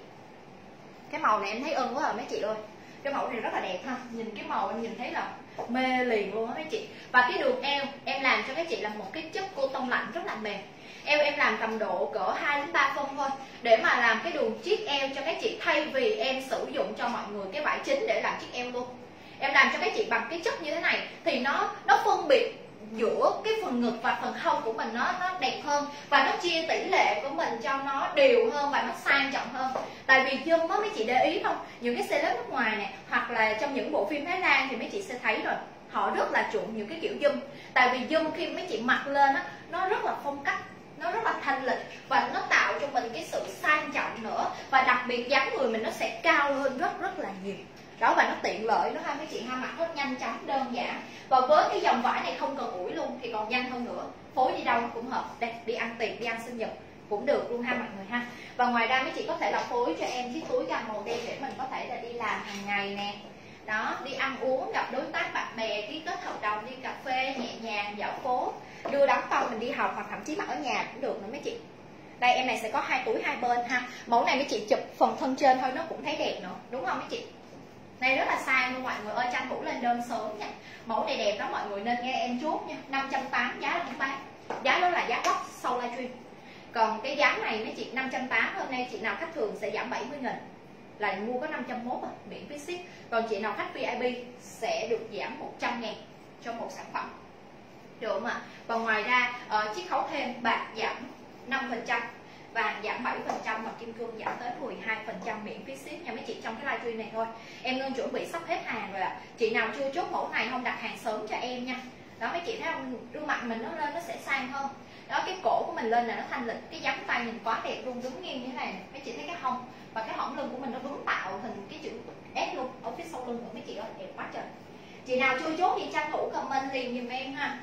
Speaker 1: Cái màu này em thấy ưng quá rồi mấy chị ơi. Cái mẫu này rất là đẹp ha. Nhìn cái màu em nhìn thấy là mê liền luôn á mấy chị. Và cái đường eo em làm cho các chị là một cái chất cô tông lạnh rất là mềm. Eo em làm tầm độ cỡ 2 đến 3 phân thôi, để mà làm cái đường chiếc eo cho các chị, thay vì em sử dụng cho mọi người cái vải chính để làm chiếc eo luôn. Em làm cho các chị bằng cái chất như thế này thì nó phân biệt giữa cái phần ngực và phần hông của mình nó đẹp hơn, và nó chia tỷ lệ của mình cho nó đều hơn và nó sang trọng hơn. Tại vì dâm á mấy chị để ý không, những cái celeb nước ngoài này hoặc là trong những bộ phim Thái Lan thì mấy chị sẽ thấy rồi, họ rất là chuộng những cái kiểu dâm. Tại vì dâm khi mấy chị mặc lên á, nó rất là phong cách, nó rất là thanh lịch và nó tạo cho mình cái sự sang trọng nữa, và đặc biệt dáng người mình nó sẽ cao hơn rất là nhiều đó, và nó tiện lợi nó ha mấy chị ha, mặc rất nhanh chóng đơn giản. Và với cái dòng vải này không cần ủi luôn thì còn nhanh hơn nữa, phối đi đâu cũng hợp. Đây, đi ăn tiệc, đi ăn sinh nhật cũng được luôn ha mọi người ha. Và ngoài ra mấy chị có thể là phối cho em chiếc túi gam màu đen để mình có thể là đi làm hàng ngày nè đó, đi ăn uống, gặp đối tác bạn bè, ký kết hợp đồng, đi cà phê nhẹ nhàng, dạo phố, đưa đón con mình đi học, hoặc thậm chí mặc ở nhà cũng được nữa mấy chị. Đây em này sẽ có 2 túi 2 bên ha. Mẫu này mấy chị chụp phần thân trên thôi nó cũng thấy đẹp nữa, đúng không mấy chị? Đây rất là sang luôn mọi người ơi, tranh thủ lên đơn sớm nha. Mẫu này đẹp đó mọi người nên nghe em chốt nha. 580 giá là không bán. Giá đó là giá gốc sau livestream. Còn cái giá này mấy chị 580, hôm nay chị nào khách thường sẽ giảm 70.000, là mua có 501 miễn phí ship. Còn chị nào khách VIP sẽ được giảm 100.000 cho một sản phẩm, được không ạ? Và ngoài ra chiết khấu thêm bạc giảm 5%, vàng giảm 7% và kim cương giảm tới 12% miễn phí ship nha mấy chị, trong cái livestream này thôi. Em Ngân chuẩn bị sắp hết hàng rồi ạ. Chị nào chưa chốt mẫu này không đặt hàng sớm cho em nha. Đó mấy chị thấy không, gương mặt mình nó lên nó sẽ sang hơn. Đó, cái cổ của mình lên là nó thanh lịch, cái dáng tay nhìn quá đẹp luôn, đứng nghiêng như thế này. Mấy chị thấy cái hông và cái hõm lưng của mình nó vướng tạo hình cái chữ S luôn ở phía sau lưng của mấy chị ơi, đẹp quá trời. Chị nào chưa chốt thì tranh thủ comment liền giùm em ha.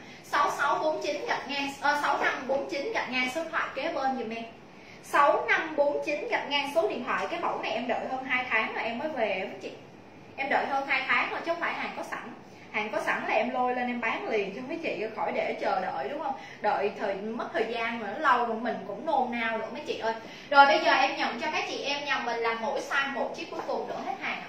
Speaker 1: 6649 gạch ngang 6549 gạch ngang số điện thoại kế bên giùm em. 6549 gạch ngang số điện thoại. Cái mẫu này em đợi hơn 2 tháng rồi em mới về mấy chị. Em đợi hơn 2 tháng rồi chứ không phải hàng có sẵn. Hàng có sẵn là em lôi lên em bán liền cho mấy chị, khỏi để chờ đợi đúng không? Đợi mất thời gian mà nó lâu rồi mình cũng nôn nao nữa mấy chị ơi. Rồi bây giờ em nhận cho các chị em nhà mình là mỗi size một chiếc cuối cùng nữa hết hàng.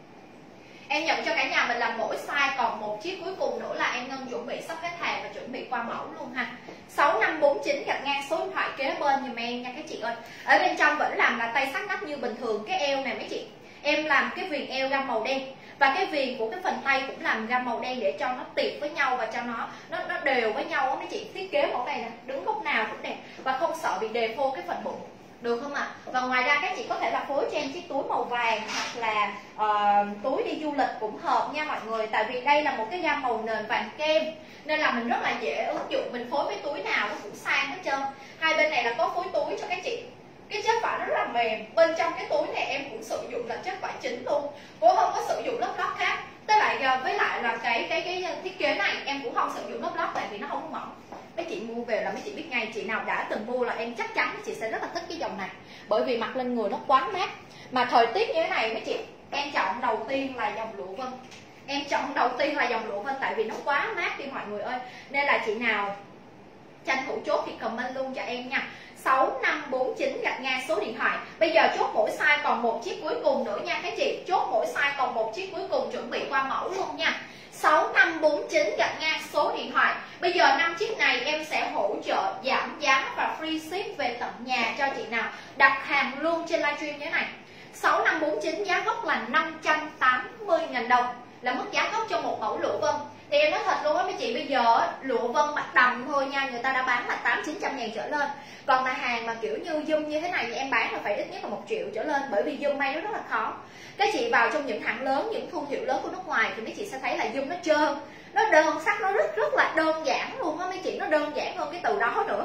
Speaker 1: Em nhận cho cả nhà mình là mỗi size còn một chiếc cuối cùng nữa là em Ngân chuẩn bị sắp hết hàng và chuẩn bị qua mẫu luôn ha. 6549 gạch ngang số điện thoại kế bên giùm em nha các chị ơi. Ở bên trong vẫn làm là tay sắc nách như bình thường. Cái eo này mấy chị, em làm cái viền eo gam màu đen, và cái viền của cái phần tay cũng làm gam màu đen để cho nó tiệp với nhau và cho nó đều với nhau á mấy chị. Thiết kế mẫu này nè, đứng góc nào cũng đẹp và không sợ bị đề phô cái phần bụng, được không ạ? Và ngoài ra các chị có thể là phối cho em chiếc túi màu vàng hoặc là túi đi du lịch cũng hợp nha mọi người. Tại vì đây là một cái gam màu nền vàng kem nên là mình rất là dễ ứng dụng, mình phối với túi nào nó cũng sang hết trơn. Hai bên này là có phối túi cho các chị. Cái chất vải nó rất là mềm, bên trong cái túi này em cũng sử dụng là chất vải chính luôn, cũng không có sử dụng lớp lót khác. Với lại là cái thiết kế này em cũng không sử dụng lớp lót tại vì nó không có mỏng. Mấy chị mua về là mấy chị biết ngay, chị nào đã từng mua là em chắc chắn mấy chị sẽ rất là thích cái dòng này, bởi vì mặc lên người nó quá mát. Mà thời tiết như thế này mấy chị, em chọn đầu tiên là dòng lụa vân. Em chọn đầu tiên là dòng lụa vân tại vì nó quá mát đi mọi người ơi. Nên là chị nào tranh thủ chốt thì comment luôn cho em nha. 6549 gạch ngang số điện thoại. Bây giờ chốt mỗi size còn một chiếc cuối cùng nữa nha các chị. Chốt mỗi size còn một chiếc cuối cùng, chuẩn bị qua mẫu luôn nha. 6549 gạch ngang số điện thoại. Bây giờ 5 chiếc này em sẽ hỗ trợ giảm giá và free ship về tận nhà cho chị nào đặt hàng luôn trên livestream như thế này. 6549 giá gốc là 580.000 đồng là mức giá gốc cho một mẫu lụa vân. Thì em nói thật luôn á mấy chị, bây giờ lụa vân mặt đầm thôi nha, người ta đã bán là 800-900 ngàn trở lên. Còn là hàng mà kiểu như zoom như thế này thì em bán là phải ít nhất là 1 triệu trở lên, bởi vì zoom may nó rất là khó. Các chị vào trong những hãng lớn, những thương hiệu lớn của nước ngoài thì mấy chị sẽ thấy là zoom nó trơn, nó đơn sắc, nó rất là đơn giản luôn á mấy chị, nó đơn giản hơn cái từ đó nữa.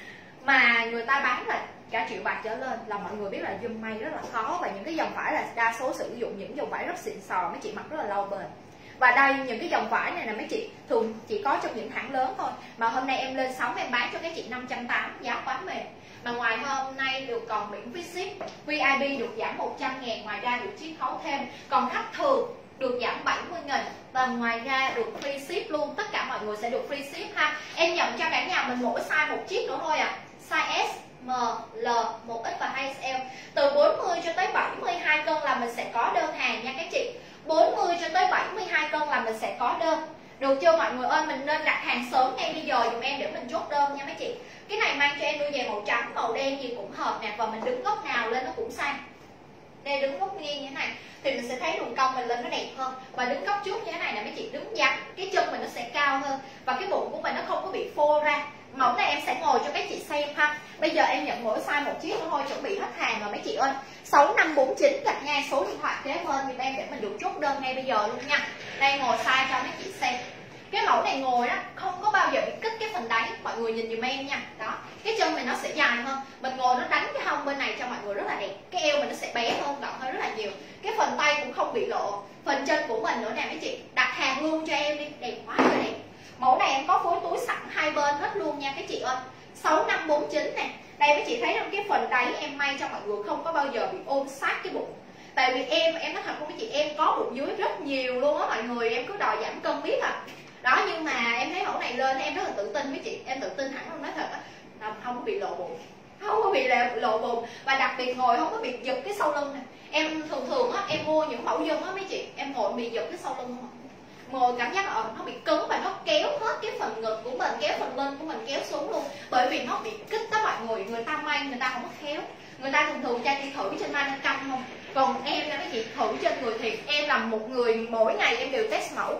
Speaker 1: Mà người ta bán là cả triệu bạc trở lên, là mọi người biết là zoom may rất là khó. Và những cái dòng vải là đa số sử dụng những dòng vải rất xịn sò, mấy chị mặc rất là lâu bền. Và đây những cái dòng vải này là mấy chị thường chỉ có trong những hãng lớn thôi, mà hôm nay em lên sóng em bán cho các chị 580, giá quá mềm. Mà ngoài hôm nay được còn miễn phí ship, VIP được giảm 100.000, ngoài ra được chiết khấu thêm, còn khách thường được giảm 70.000 và ngoài ra được free ship luôn. Tất cả mọi người sẽ được free ship ha. Em nhận cho cả nhà mình mỗi size một chiếc nữa thôi à. Size S, M, L, 1X và 2XL. Từ 40 cho tới 72 cân là mình sẽ có đơn hàng nha các chị. 40 cho tới 72 cân là mình sẽ có đơn. Được chưa mọi người ơi, mình nên đặt hàng sớm ngay bây giờ dùm em để mình chốt đơn nha mấy chị. Cái này mang cho em đôi giày màu trắng, màu đen gì cũng hợp nè, và mình đứng góc nào lên nó cũng sang. Đây đứng góc nghiêng như thế này thì mình sẽ thấy đường cong mình lên nó đẹp hơn, và đứng góc trước như thế này là mấy chị đứng dáng, cái chân mình nó sẽ cao hơn và cái bụng của mình nó không có bị phô ra. Mẫu này em sẽ ngồi cho các chị xem ha. Bây giờ em nhận mỗi size một chiếc nữa thôi, chuẩn bị hết hàng rồi mấy chị ơi. 6549 đặt nha số điện thoại kế bên giùm em để mình được chốt đơn ngay bây giờ luôn nha. Đây ngồi size cho mấy chị xem. Cái mẫu này ngồi đó không có bao giờ bị kích cái phần đáy, mọi người nhìn dùm em nha. Đó, cái chân mình nó sẽ dài hơn, mình ngồi nó đánh cái hông bên này cho mọi người rất là đẹp. Cái eo mình nó sẽ bé hơn, gọn hơn rất là nhiều. Cái phần tay cũng không bị lộ, phần chân của mình nữa nè mấy chị. Đặt hàng luôn cho em đi, đẹp quá rồi đẹp. Mẫu này em có phối túi sẵn hai bên hết luôn nha các chị ơi. 6549 nè. Đây mấy chị thấy không, cái phần đáy em may cho mọi người không có bao giờ bị ôm sát cái bụng. Tại vì em nói thật với mấy chị, em có bụng dưới rất nhiều luôn á mọi người, em cứ đòi giảm cân biết à. Đó, nhưng mà em thấy mẫu này lên em rất là tự tin với chị, em tự tin hẳn luôn, nói thật á, không có bị lộ bụng, không có bị lộ bụng, và đặc biệt ngồi không có bị giật cái sau lưng này. Em thường á, em mua những mẫu dung á mấy chị, em ngồi bị giật cái sau lưng không, ngồi cảm giác là nó bị cứng và nó kéo hết cái phần ngực của mình, kéo phần lưng của mình kéo xuống luôn, bởi vì nó bị kích đó mọi người ta may người ta không có khéo, người ta thường cho chị thử trên mannequin không, còn em là mấy chị thử trên người thiệt. Em làm một người mỗi ngày em đều test mẫu,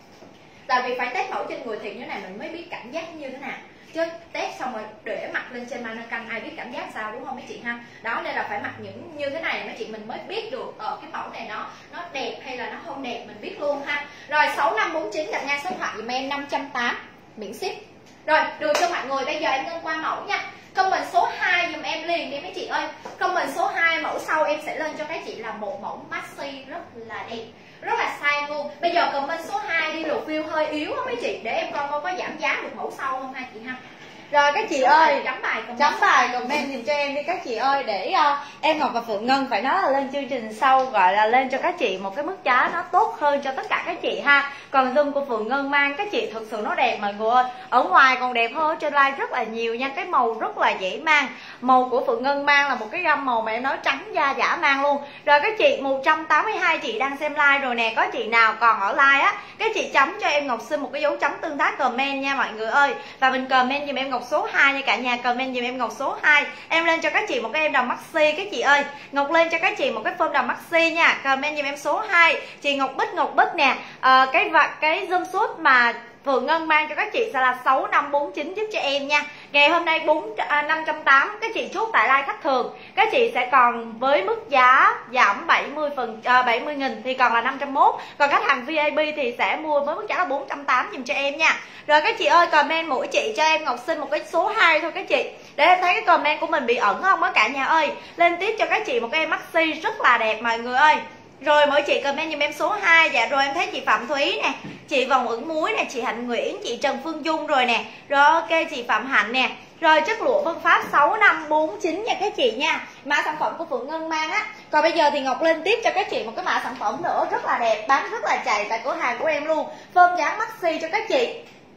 Speaker 1: tại vì phải test mẫu trên người thiệt như thế này mình mới biết cảm giác như thế nào, chứ test xong rồi để mặc lên trên mannequin ai biết cảm giác sao, đúng không mấy chị ha. Đó, nên là phải mặc những như thế này mấy chị mình mới biết được cái mẫu này nó đẹp hay là nó không đẹp, mình biết luôn ha. Rồi 6549 đặt nha số điện thoại giùm em 580 miễn ship. Rồi được cho mọi người, bây giờ em ngân qua mẫu nha. Comment số 2 dùm em liền đi mấy chị ơi. Comment số 2 mẫu sau em sẽ lên cho các chị là một mẫu maxi rất là đẹp, rất là sang luôn. Bây giờ comment số 2 đi, review hơi yếu á mấy chị, để em coi có giảm giá được mẫu sau không ha chị ha.
Speaker 2: Rồi các chị ơi,
Speaker 1: chấm bài
Speaker 2: comment dùm cho em đi các chị ơi, để em Ngọc và Phượng Ngân phải nói là lên chương trình sau gọi là lên cho các chị một cái mức giá nó tốt hơn cho tất cả các chị ha. Còn zoom của Phượng Ngân mang các chị thực sự nó đẹp mọi người ơi, ở ngoài còn đẹp hơn ở trên live rất là nhiều nha. Cái màu rất là dễ mang, màu của Phượng Ngân mang là một cái gam màu mà em nói trắng da dã mang luôn. Rồi các chị 182 chị đang xem live rồi nè, có chị nào còn ở live á, các chị chấm cho em Ngọc xin một cái dấu chấm tương tác comment nha mọi người ơi. Và mình comment giùm em Ngọc số 2 nha cả nhà, comment giùm em Ngọc số 2. Em lên cho các chị một cái em đầm maxi các chị ơi. Ngọc lên cho các chị một cái form đầm maxi nha. Comment giùm em số 2. Chị Ngọc Bích nè. Cái zoom suit mà Phượng Ngân mang cho các chị sẽ là 6549 giúp cho em nha. Ngày hôm nay 580 các chị chốt tại live khách thường, các chị sẽ còn với mức giá giảm 70.000 thì còn là 501. Còn khách hàng VIP thì sẽ mua với mức giá là 480 dùm cho em nha. Rồi các chị ơi, comment mỗi chị cho em Ngọc xin một cái số 2 thôi các chị, để em thấy cái comment của mình bị ẩn không á cả nhà ơi. Lên tiếp cho các chị một cái em maxi rất là đẹp mọi người ơi. Rồi mỗi chị comment giùm em số 2. Dạ rồi em thấy chị Phạm Thúy nè, chị Vòng Ửng Muối nè, chị Hạnh Nguyễn, chị Trần Phương Dung rồi nè. Rồi ok chị Phạm Hạnh nè. Rồi chất lụa Vân Pháp 6549 nha các chị nha. Mã sản phẩm của Phượng Ngân mang á. Còn bây giờ thì Ngọc lên tiếp cho các chị một cái mã sản phẩm nữa rất là đẹp, bán rất là chạy tại cửa hàng của em luôn. Phơm dáng maxi cho các chị.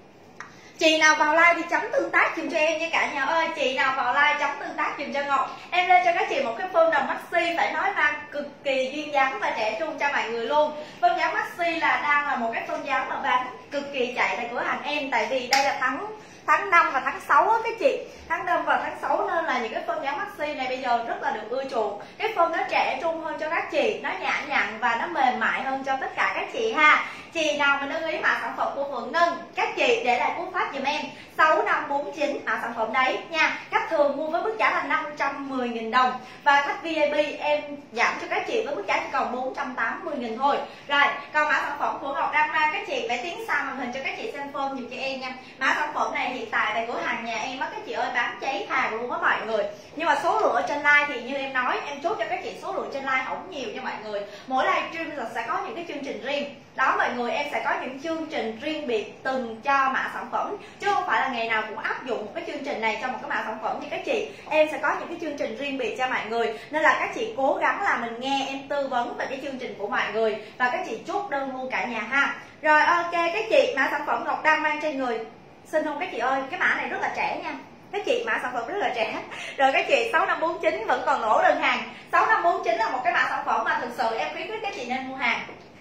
Speaker 2: Chị nào vào like thì chấm tương tác dùm cho em nha cả nhà ơi. Chị nào vào like chấm tương tác dùm cho Ngọc. Em lên cho các chị một cái form đầm maxi phải nói mang cực kỳ duyên dáng và trẻ trung cho mọi người luôn. Form dáng maxi là đang là một cái form dáng mà bán cực kỳ chạy tại cửa hàng em, tại vì đây là tháng 5 và tháng 6 á các chị. Tháng 5 và tháng 6 nên là những cái form dáng maxi này bây giờ rất là được ưa chuộng. Cái form nó trẻ trung hơn cho các chị, nó nhã nhặn và nó mềm mại hơn cho tất cả các chị ha. Chị nào mà ưng ý mã sản phẩm của Phượng Ngân, các chị để lại cú pháp giùm em 6549 mã sản phẩm đấy nha. Khách thường mua với mức giá là 510 410.000 đồng. Và khách VIP em giảm cho các chị với mức giá chỉ còn 480.000 thôi. Rồi, còn mã sản phẩm của Ngọc đang mang các chị vẽ tiến xa màn hình cho các chị xem form dùm cho em nha. Mã sản phẩm này hiện tại tại cửa hàng nhà em á các chị ơi bán cháy hàng luôn á mọi người. Nhưng mà số lượng ở trên live thì như em nói, em chốt cho các chị số lượng trên live không nhiều nha mọi người. Mỗi livestream là sẽ có những cái chương trình riêng. Đó mọi người, em sẽ có những chương trình riêng biệt từng cho mã sản phẩm, chứ không phải là ngày nào cũng áp dụng một cái chương trình này cho một cái mã sản phẩm như các chị. Em sẽ có những cái chương trình riêng biệt cho mọi người, nên là các chị cố gắng là mình nghe em tư vấn về cái chương trình của mọi người và các chị chốt đơn luôn cả nhà ha. Rồi ok các chị, mã sản phẩm Ngọc đang mang trên người xinh không các chị ơi, cái mã này rất là trẻ nha các chị, mã sản phẩm rất là trẻ. Rồi các chị 6549 vẫn còn nổ đơn hàng. 6549 là một cái mã sản phẩm mà thực sự em khuyến khích các chị nên mua hàng.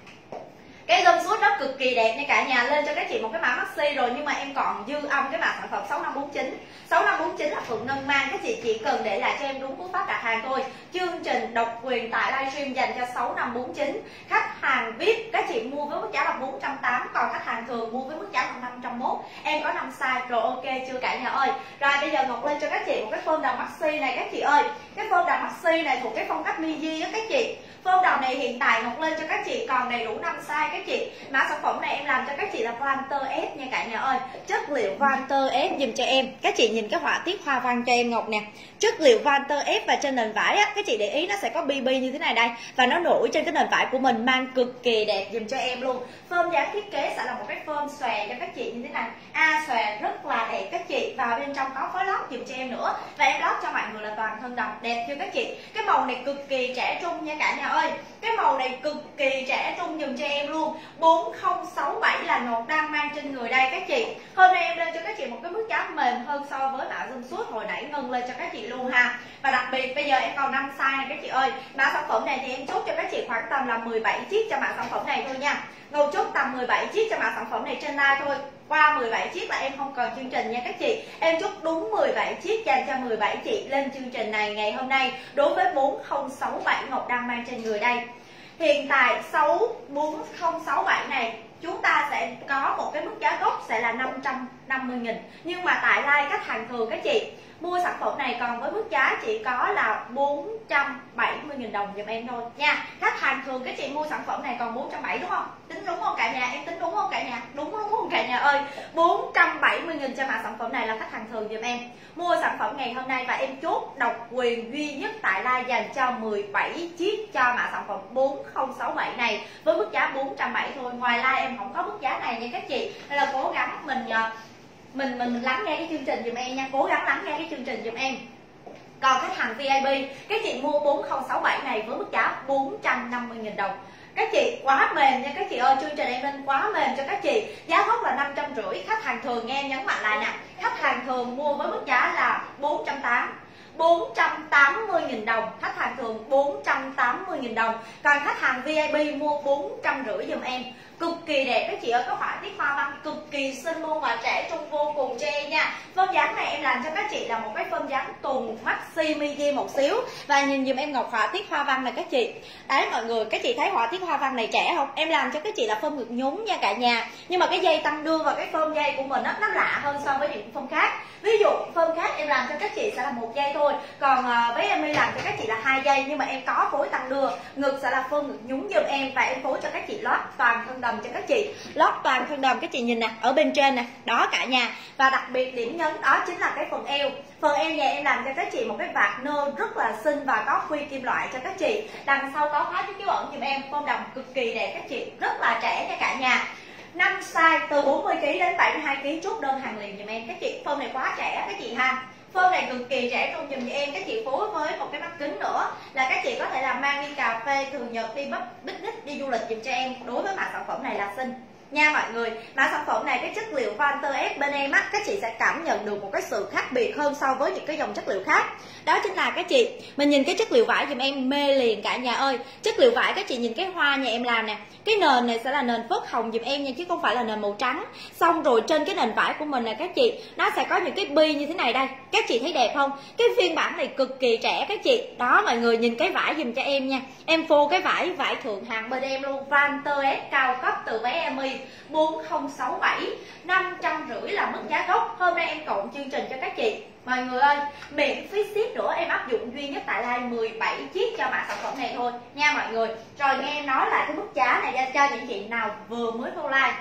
Speaker 2: Cái gom suốt đó cực kỳ đẹp nha cả nhà, lên cho các chị một cái mã maxi rồi, nhưng mà em còn dư âm cái mã sản phẩm 6549. 6549 là Phượng Ngân mang, các chị chỉ cần để lại cho em đúng cú pháp đặt hàng thôi. Chương trình độc quyền tại livestream dành cho 6549. Khách hàng VIP các chị mua với mức giá là 480, còn khách hàng thường mua với mức giá là 501. Em có 5 size rồi, ok chưa cả nhà ơi. Rồi bây giờ Ngọc lên cho các chị một cái form đầm maxi này các chị ơi. Cái form đầm maxi này thuộc cái phong cách midi á các chị. Form đầm này hiện tại Ngọc lên cho các chị còn đầy đủ 5 size các chị. Mã sản phẩm này em làm cho các chị là Vanter S nha cả nhà ơi. Chất liệu Vanter S dùm cho em. Các chị nhìn cái họa tiết hoa văn cho em Ngọc nè. Chất liệu Vanter S và trên nền vải á, các chị để ý nó sẽ có BB như thế này đây. Và nó nổi trên cái nền vải của mình, mang cực kỳ đẹp dùm cho em luôn. Form dáng thiết kế sẽ là một cái form xòe cho các chị như thế này. Xòe rất là đẹp các chị. Và bên trong có phối lót dùm cho em nữa. Và em lót cho mọi người là toàn thân đầm, đẹp chưa các chị. Cái màu này cực kỳ trẻ trung nha cả nhà ơi. Cái màu này cực kỳ trẻ trung dùm cho em luôn. 4067 là Ngọc đang mang trên người đây các chị. Hôm nay em lên cho các chị một cái mức giá mềm hơn so với mã zoom suốt hồi nãy Ngân lên cho các chị luôn ha. Và đặc biệt bây giờ em còn 5 size này các chị ơi. Mã sản phẩm này thì em chốt cho các chị khoảng tầm là 17 chiếc cho mã sản phẩm này thôi nha. Ngọc chốt tầm 17 chiếc cho mã sản phẩm này trên live thôi. Qua 17 chiếc là em không còn chương trình nha các chị. Em chốt đúng 17 chiếc dành cho 17 chị lên chương trình này ngày hôm nay. Đối với 4067 Ngọc đang mang trên người đây. Hiện tại 4067 này chúng ta sẽ có một cái mức giá gốc sẽ là 550.000. Nhưng mà tại live khách hàng thường các chị mua sản phẩm này còn với mức giá chỉ có là 470.000 đồng giùm em thôi nha. Khách hàng thường các chị mua sản phẩm này còn 470 đúng không? Tính đúng không cả nhà? Em tính đúng không cả nhà? Đúng không cả nhà ơi? 470.000 cho mã sản phẩm này là khách hàng thường giùm em. Mua sản phẩm ngày hôm nay và em chốt độc quyền duy nhất tại live dành cho 17 chiếc cho mã sản phẩm 4067 này với mức giá 470 thôi. Ngoài live em không có mức giá này nha các chị. Nên là cố gắng mình lắng nghe cái chương trình dùm em nha, cố gắng lắng nghe cái chương trình dùm em. Còn khách hàng VIP các chị mua 4067 này với mức giá 450.000 đồng. Các chị quá mềm nha các chị ơi, chương trình em lên quá mềm cho các chị. Giá gốc là 550, khách hàng thường nghe em nhấn mạnh lại nè, khách hàng thường mua với mức giá là 480.000 đồng, khách hàng thường 480.000 đồng. Còn khách hàng VIP mua 450 giùm em. Cực kỳ đẹp các chị ơi, có họa tiết hoa văn cực kỳ xinh luôn và trẻ trung vô cùng cho em nha. Form dáng này em làm cho các chị là một cái form dáng tùng maxi midi một xíu. Và nhìn dùm em Ngọc họa tiết hoa văn này các chị. Đấy mọi người, các chị thấy họa tiết hoa văn này trẻ không? Em làm cho các chị là form ngực nhún nha cả nhà. Nhưng mà cái dây tăng đưa và cái form dây của mình nó lạ hơn so với những form khác. Ví dụ form khác em làm cho các chị sẽ là 1 dây thôi, còn với em làm cho các chị là 2 dây, nhưng mà em có phối tăng đưa. Ngực sẽ là form ngực nhún giùm em và em phối cho các chị lót toàn thân đầm cho các chị. Lót toàn thân đầm các chị nhìn nè, ở bên trên nè, đó cả nhà. Và đặc biệt điểm nhấn đó chính là cái phần eo. Phần eo nhà em làm cho các chị một cái vạt nơ rất là xinh và có khuy kim loại cho các chị. Đằng sau có khóa chiếc dấu ẩn giùm em, form đầm cực kỳ đẹp các chị, rất là trẻ nha cả nhà. 5 size từ 40kg đến 72kg chốt đơn hàng liền giùm em các chị. Form này quá trẻ các chị ha. Form này cực kỳ trẻ trung giùm em các chị, phối với một cái mắt kính nữa là các chị có thể làm mang đi cà phê, thường nhật, đi picnic, đi du lịch giùm cho em. Đối với mã sản phẩm này là xinh nha mọi người. Mã sản phẩm này cái chất liệu Vanter S bên em á, các chị sẽ cảm nhận được một cái sự khác biệt hơn so với những cái dòng chất liệu khác. Đó chính là các chị, mình nhìn cái chất liệu vải giùm em mê liền cả nhà ơi. Chất liệu vải các chị nhìn cái hoa nhà em làm nè, cái nền này sẽ là nền phớt hồng giùm em nha, chứ không phải là nền màu trắng. Xong rồi trên cái nền vải của mình nè các chị, nó sẽ có những cái bi như thế này đây. Các chị thấy đẹp không? Cái phiên bản này cực kỳ trẻ các chị. Đó mọi người nhìn cái vải giùm cho em nha. Em phô cái vải thượng hàng bên em luôn, Vanter S cao cấp từ váy emi. 4067, 550 là mức giá gốc. Hôm nay em cộng chương trình cho các chị. Mọi người ơi, miễn phí ship nữa, em áp dụng duy nhất tại live 17 chiếc cho mã sản phẩm này thôi nha mọi người. Rồi nghe em nói lại cái mức giá này cho những chị nào vừa mới vô like.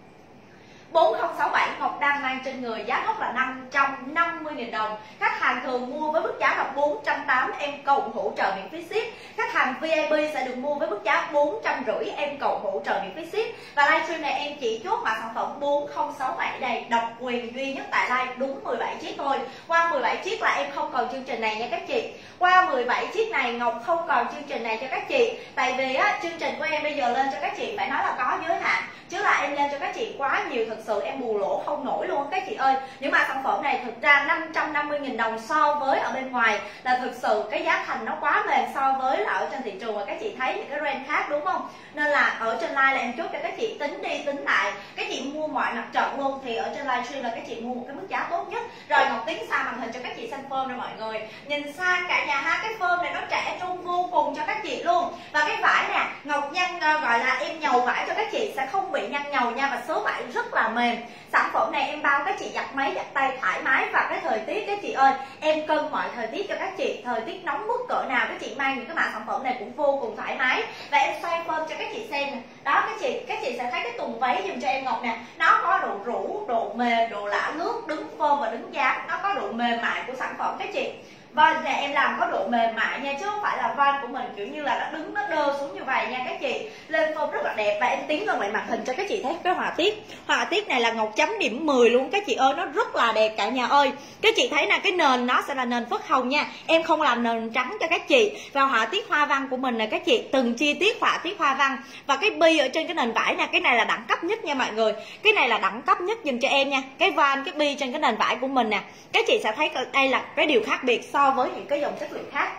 Speaker 2: 4067 Ngọc đang mang trên người, giá gốc là 550.000 đồng. Khách hàng thường mua với mức giá là 480, em cộng hỗ trợ miễn phí ship. Khách hàng VIP sẽ được mua với mức giá 450, em cộng hỗ trợ miễn phí ship. Và livestream này em chỉ chốt mã sản phẩm 4067 đây, độc quyền duy nhất tại live, đúng 17 chiếc thôi. Qua 17 chiếc là em không còn chương trình này nha các chị. Qua 17 chiếc này Ngọc không còn chương trình này cho các chị. Tại vì á, chương trình của em bây giờ lên cho các chị phải nói là có giới hạn, chứ là em lên cho các chị quá nhiều, thực sự em bù lỗ không nổi luôn các chị ơi. Nhưng mà sản phẩm này thực ra 550.000 đồng so với ở bên ngoài là thực sự cái giá thành nó quá mềm so với là ở trên thị trường mà các chị thấy những cái brand khác, đúng không? Nên là ở trên live là em chốt cho các chị tính đi tính lại, các chị mua mọi mặt trận luôn thì ở trên livestream là các chị mua một cái mức giá tốt nhất. Rồi Ngọc tiến xa màn hình cho các chị xem form nè mọi người, nhìn xa cả nhà ha, cái form này nó trẻ trung vô cùng cho các chị luôn. Và cái vải nè, Ngọc nhăn gọi là em nhầu vải cho các chị sẽ không bị nhăn nhầu nha, và số vải rất là mềm. Sản phẩm này em bao các chị giặt máy giặt tay thoải mái. Và cái thời tiết các chị ơi, em cân mọi thời tiết cho các chị, thời tiết nóng bức cỡ nào các chị mang những cái mã sản phẩm này cũng vô cùng thoải mái. Và em xoay form cho các chị xem nè, đó các chị sẽ thấy cái tùng váy dùm cho em Ngọc nè, nó có độ rũ, độ mềm, độ lả lướt, đứng form và đứng dáng, nó có độ mềm mại của sản phẩm các chị. Van này em làm có độ mềm mại nha, chứ không phải là van của mình kiểu như là nó đứng nó đơ xuống như vậy nha các chị. Lên form rất là đẹp. Và em tiến gần lại màn hình cho các chị thấy cái họa tiết. Họa tiết này là Ngọc chấm điểm 10 luôn các chị ơi, nó rất là đẹp cả nhà ơi. Các chị thấy nè, cái nền nó sẽ là nền phất hồng nha, em không làm nền trắng cho các chị. Và họa tiết hoa văn của mình nè các chị, từng chi tiết họa tiết hoa văn. Và cái bi ở trên cái nền vải nè, cái này là đẳng cấp nhất nha mọi người, cái này là đẳng cấp nhất dùm cho em nha. Cái van, cái bi trên cái nền vải của mình nè, các chị sẽ thấy đây là cái điều khác biệt so với những cái dòng chất liệu khác.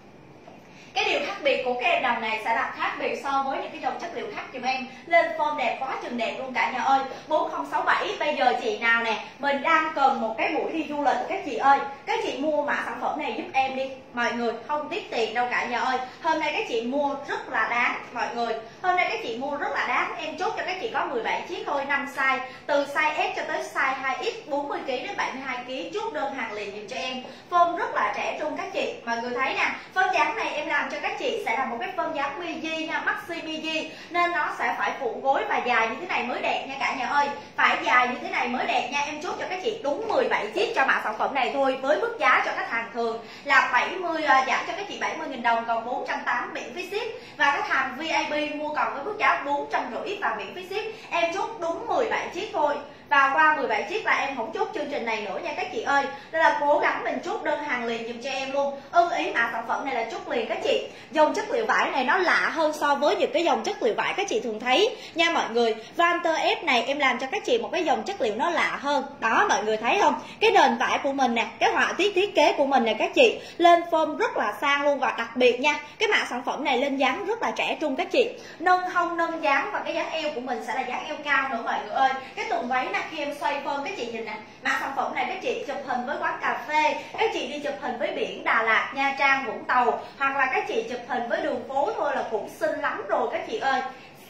Speaker 2: Cái điều khác biệt của cái em đồng này sẽ là khác biệt so với những cái dòng chất liệu khác giùm em. Lên form đẹp quá chừng đẹp luôn cả nhà ơi. 4067 bây giờ chị nào nè, mình đang cần một cái buổi đi du lịch các chị ơi, các chị mua mã sản phẩm này giúp em đi mọi người, không tiếc tiền đâu cả nhà ơi. Hôm nay các chị mua rất là đáng mọi người, hôm nay các chị mua rất là đáng. Em chốt cho các chị có 17 chiếc thôi, 5 size, từ size S cho tới size 2X, 40kg đến 72kg, chốt đơn hàng liền dùm cho em. Form rất là trẻ trung các chị, mọi người thấy nè. Form dáng này em làm cho các chị sẽ là một cái form dáng midi nha, maxi midi, nên nó sẽ phải phụ gối và dài như thế này mới đẹp nha cả nhà ơi, phải dài như thế này mới đẹp nha. Em chốt cho các chị đúng 17 chiếc cho mã sản phẩm này thôi, với mức giá cho khách hàng thường là 70, giảm cho các chị 70.000 đồng, còn 480 miễn phí ship. Và khách hàng VIP mua còn với mức giá 450 và miễn phí ship. Em chốt đúng 17 chiếc thôi. Và qua 17 chiếc là em không chốt chương trình này nữa nha các chị ơi. Nên là cố gắng mình chốt đơn hàng liền dùm cho em luôn. Ưng ý mã sản phẩm này là chốt liền các chị. Dòng chất liệu vải này nó lạ hơn so với những cái dòng chất liệu vải các chị thường thấy nha mọi người. Vanter F này em làm cho các chị một cái dòng chất liệu nó lạ hơn. Đó mọi người thấy không? Cái nền vải của mình nè, cái họa tiết thiết kế của mình nè các chị, lên form rất là sang luôn. Và đặc biệt nha, cái mã sản phẩm này lên dáng rất là trẻ trung các chị. Nâng hông, nâng dáng, và cái dáng eo của mình sẽ là dáng eo cao nữa mọi người ơi. Cái tùng váy nè, khi em xoay form các chị nhìn nè, mã sản phẩm này các chị chụp hình với quán cà phê, các chị đi chụp hình với biển Đà Lạt, Nha Trang, Vũng Tàu, hoặc là các chị chụp hình với đường phố thôi là cũng xinh lắm rồi các chị ơi.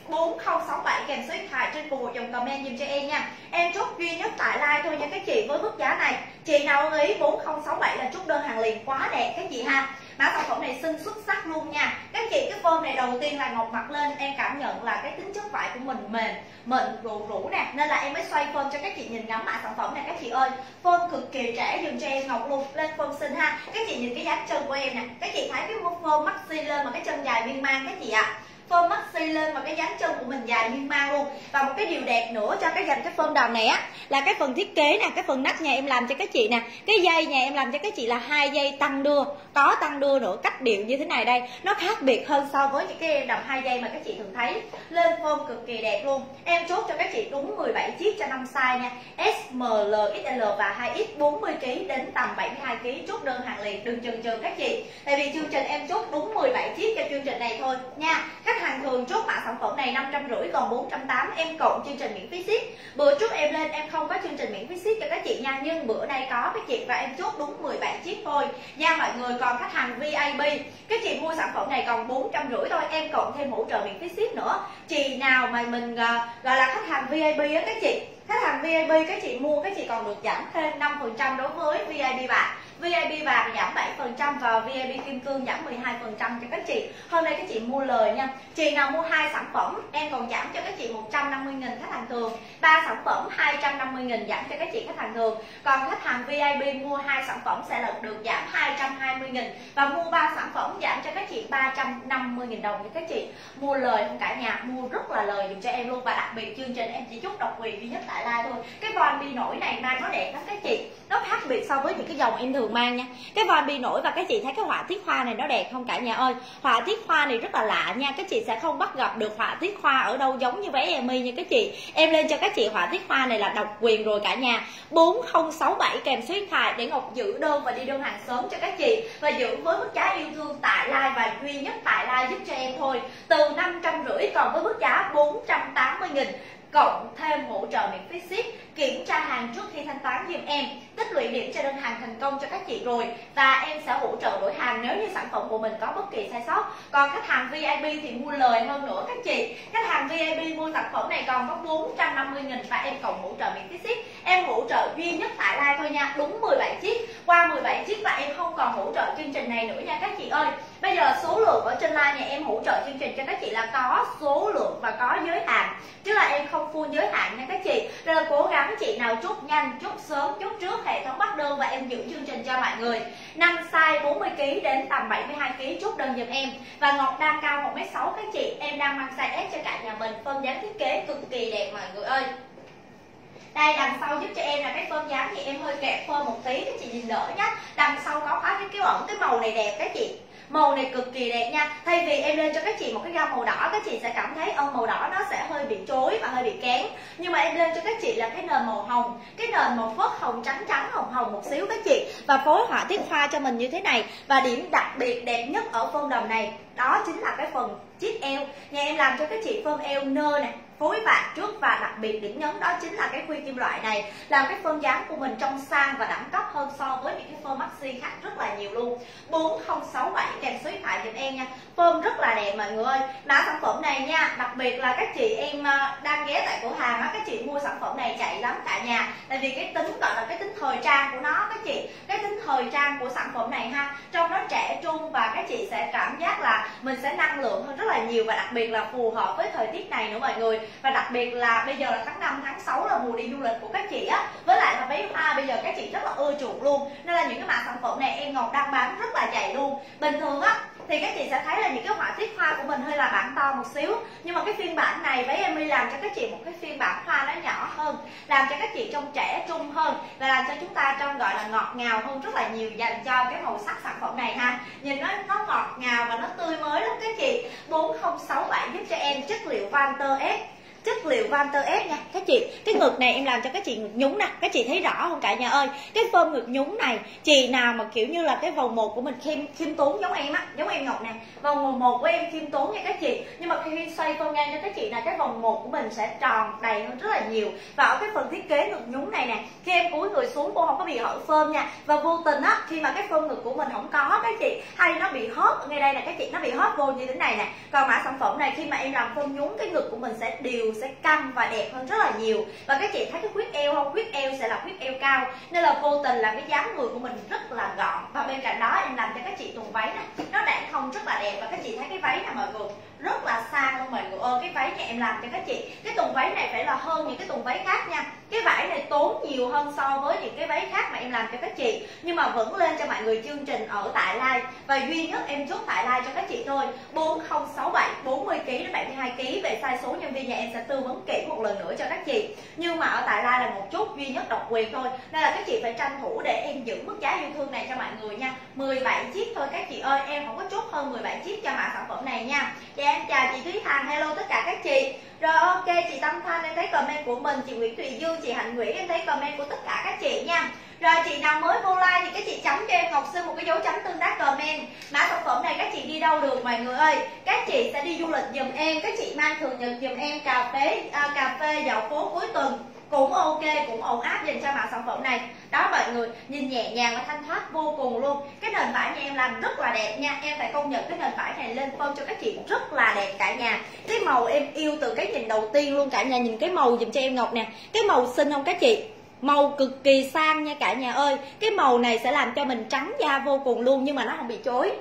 Speaker 2: 4067 kèm số điện thoại trên cùng một dòng comment dùm cho em nha. Em chốt duy nhất tại live thôi nha các chị, với mức giá này. Chị nào ưng ý 4067 là chốt đơn hàng liền, quá đẹp các chị ha. Mã sản phẩm này xinh xuất sắc luôn nha các chị. Cái form này đầu tiên là Ngọc mặc lên em cảm nhận là cái tính chất vải của mình mềm, mịn, rũ nè, nên là em mới xoay form cho các chị nhìn ngắm mã sản phẩm này các chị ơi. Form cực kỳ trẻ dùm cho em Ngọc luôn. Lên form xinh ha. Các chị nhìn cái dáng chân của em nè, các chị thấy cái form maxi lên mà cái chân dài miên man các chị ạ. Form maxi lên mà cái dáng chân của mình dài miên man luôn. Và một cái điều đẹp nữa cho cái dành cái form đầm này á, là cái phần thiết kế nè, cái phần nách nhà em làm cho các chị nè, cái dây nhà em làm cho các chị là 2 dây tăng đưa, có tăng đưa nữa, cách điệu như thế này đây, nó khác biệt hơn so với những cái em đầm 2 dây mà các chị thường thấy. Lên form cực kỳ đẹp luôn. Em chốt cho các chị đúng 17 chiếc cho 5 size nha, S, M, L, XL và 2X, 40kg đến tầm 72kg, chốt đơn hàng liền, đừng chần chừ các chị. Tại vì chương trình em chốt đúng 17 chiếc cho chương trình này thôi nha. Khách khách hàng thường chốt mã sản phẩm này 550 còn 480, em cộng chương trình miễn phí ship. Bữa trước em lên em không có chương trình miễn phí ship cho các chị nha, nhưng bữa nay có các chị và em chốt đúng 17 chiếc thôi nha mọi người. Còn khách hàng VIP các chị mua sản phẩm này còn 450 thôi, em cộng thêm hỗ trợ miễn phí ship nữa. Chị nào mà mình gọi là khách hàng VIP á các chị, khách hàng VIP các chị mua các chị còn được giảm thêm 5% đối với VIP bạc. VIP vàng giảm 7% và VIP kim cương giảm 12% cho các chị. Hôm nay các chị mua lời nha. Chị nào mua 2 sản phẩm em còn giảm cho các chị 150.000 khách hàng thường, 3 sản phẩm 250.000 giảm cho các chị khách hàng thường. Còn khách hàng VIP mua 2 sản phẩm sẽ được giảm 220.000 và mua 3 sản phẩm giảm cho các chị 350.000 đồng cho các chị. Mua lời không cả nhà, mua rất là lời dùm cho em luôn. Và đặc biệt chương trình em chỉ chút độc quyền duy nhất tại live thôi. Cái von bi nổi này mang nó đẹp lắm các chị, nó khác biệt so với những cái dòng em thường mang nha. Cái von bi nổi và các chị thấy cái họa tiết hoa này nó đẹp không cả nhà ơi. Họa tiết hoa này rất là lạ nha, các chị sẽ không bắt gặp được họa tiết hoa ở đâu giống như váy Emi nha các chị. Em lên cho các chị họa tiết hoa này là độc quyền rồi cả nhà. 4067 kèm số điện thoại để Ngọc giữ đơn và đi đơn hàng sớm cho các chị và giữ với mức giá yêu thương tại live và duy nhất tại live giúp cho em thôi. Từ 550 còn với mức giá 480.000 cộng thêm hỗ trợ miễn phí ship, kiểm tra hàng trước khi thanh toán giùm em, tích lũy điểm cho đơn hàng thành công cho các chị rồi và em sẽ hỗ trợ đổi hàng nếu như sản phẩm của mình có bất kỳ sai sót. Còn khách hàng VIP thì mua lời hơn nữa các chị. Khách hàng VIP mua sản phẩm này còn có 450.000 và em cộng hỗ trợ miễn phí ship. Em hỗ trợ duy nhất tại live thôi nha, đúng 17 chiếc, qua 17 chiếc và em không còn hỗ trợ chương trình này nữa nha các chị ơi. Bây giờ số lượng ở trên live nhà em hỗ trợ chương trình cho các chị là có số lượng và có giới hạn, chứ là em không full giới hạn nha các chị. Nên là cố gắng chị nào chốt nhanh, chốt sớm, chốt trước hệ thống bắt đơn và em giữ chương trình cho mọi người. 5 size 40kg đến tầm 72kg chốt đơn giùm em. Và Ngọc đang cao 1m6 các chị, em đang mang size S cho cả nhà mình. Form dáng thiết kế cực kỳ đẹp mọi người ơi. Đây đằng sau giúp cho em là cái form dáng thì em hơi kẹp phơ một tí các chị nhìn đỡ nhá. Đằng sau có cái kéo ẩn, cái màu này đẹp các chị. Màu này cực kỳ đẹp nha. Thay vì em lên cho các chị một cái gam màu đỏ, các chị sẽ cảm thấy màu đỏ nó sẽ hơi bị chối và hơi bị kén. Nhưng mà em lên cho các chị là cái nền màu hồng, cái nền màu phớt hồng trắng trắng hồng hồng một xíu các chị. Và phối họa tiết hoa cho mình như thế này. Và điểm đặc biệt đẹp nhất ở form đầm này đó chính là cái phần chiếc eo. Nhà em làm cho các chị form eo nơ này, phối vạt trước và đặc biệt điểm nhấn đó chính là cái khuy kim loại này, làm cái form dáng của mình trong sang và đẳng cấp hơn so với những cái form maxi khác rất là nhiều luôn. 4067 kèm số điện thoại giùm em nha. Form rất là đẹp mọi người ơi. Mã sản phẩm này nha, đặc biệt là các chị em đang ghé tại cửa hàng á, các chị mua sản phẩm này chạy lắm cả nhà. Tại vì cái tính gọi là cái tính thời trang của nó các chị, cái tính thời trang của sản phẩm này ha, trong nó trẻ trung và các chị sẽ cảm giác là mình sẽ năng lượng hơn rất là nhiều và đặc biệt là phù hợp với thời tiết này nữa mọi người. Và đặc biệt là bây giờ là tháng 5, tháng 6 là mùa đi du lịch của các chị á, với lại là váy hoa bây giờ các chị rất là ưa chuộng luôn, nên là những cái mã sản phẩm này em Ngọc đang bán rất là chạy luôn. Bình thường á thì các chị sẽ thấy là những cái họa tiết hoa của mình hơi là bản to một xíu, nhưng mà cái phiên bản này váy em làm cho các chị một cái phiên bản hoa nó nhỏ hơn, làm cho các chị trông trẻ trung hơn và làm cho chúng ta trông gọi là ngọt ngào hơn rất là nhiều dành cho cái màu sắc sản phẩm này ha. Nhìn nó ngọt ngào và nó tươi mới lắm các chị. 4067 giúp cho em chất liệu Vanter S, chất liệu Vanter S nha các chị. Cái ngực này em làm cho các chị ngực nhúng nè, các chị thấy rõ không cả nhà ơi. Cái form ngực nhúng này, chị nào mà kiểu như là cái vòng một của mình khiêm tốn giống em á, giống em Ngọc nè, vòng một của em khiêm tốn nha các chị, nhưng mà khi xoay form ngang cho các chị là cái vòng một của mình sẽ tròn đầy hơn rất là nhiều. Và ở cái phần thiết kế ngực nhúng này nè, khi em cúi người xuống cô không có bị hở form nha, và vô tình á khi mà cái form ngực của mình không có các chị, hay nó bị hóp ngay đây nè các chị, nó bị hóp vô như thế này nè. Còn mã sản phẩm này khi mà em làm form nhúng, cái ngực của mình sẽ sẽ căng và đẹp hơn rất là nhiều. Và các chị thấy cái khuyết eo không? Khuyết eo sẽ là khuyết eo cao, nên là vô tình làm cái dáng người của mình rất là gọn. Và bên cạnh đó em làm cho các chị quần váy nè, nó đản không rất là đẹp. Và các chị thấy cái váy này mọi người rất là sang luôn mọi người ơi. Cái váy này em làm cho các chị, cái tuần váy này phải là hơn những cái tuần váy khác nha. Cái vải này tốn nhiều hơn so với những cái váy khác mà em làm cho các chị, nhưng mà vẫn lên cho mọi người chương trình ở tại live và duy nhất em chốt tại live cho các chị thôi. 4067 40kg đến 72kg. Về size số nhân viên nhà em sẽ tư vấn kỹ một lần nữa cho các chị, nhưng mà ở tại live là một chút duy nhất độc quyền thôi, nên là các chị phải tranh thủ để em giữ mức giá yêu thương này cho mọi người nha. 17 chiếc thôi các chị ơi, em không có chốt hơn 17 chiếc cho mã sản phẩm này nha. Dạ em chào chị Thúy Hằng, hello tất cả các chị. Rồi ok, chị Tâm Thanh em thấy comment của mình, chị Nguyễn Thùy Dương, chị Hạnh Nguyễn em thấy comment của tất cả các chị nha. Rồi chị nào mới vô like thì các chị chấm cho em Ngọc Sơn một cái dấu chấm tương tác comment. Mã sản phẩm này các chị ghi đi đâu được mọi người ơi. Các chị sẽ đi du lịch giùm em, các chị mang thường nhật giùm em, cà phê dạo phố cuối tuần cũng ok, cũng ổn áp dành cho mã sản phẩm này. Đó mọi người, nhìn nhẹ nhàng và thanh thoát vô cùng luôn. Cái nền vải nhà em làm rất là đẹp nha. Em phải công nhận cái nền vải này lên phông cho các chị rất là đẹp cả nhà. Cái màu em yêu từ cái nhìn đầu tiên luôn cả nhà. Nhìn cái màu dùm cho em Ngọc nè. Cái màu xinh không các chị? Màu cực kỳ sang nha cả nhà ơi. Cái màu này sẽ làm cho mình trắng da vô cùng luôn, nhưng mà nó không bị chối.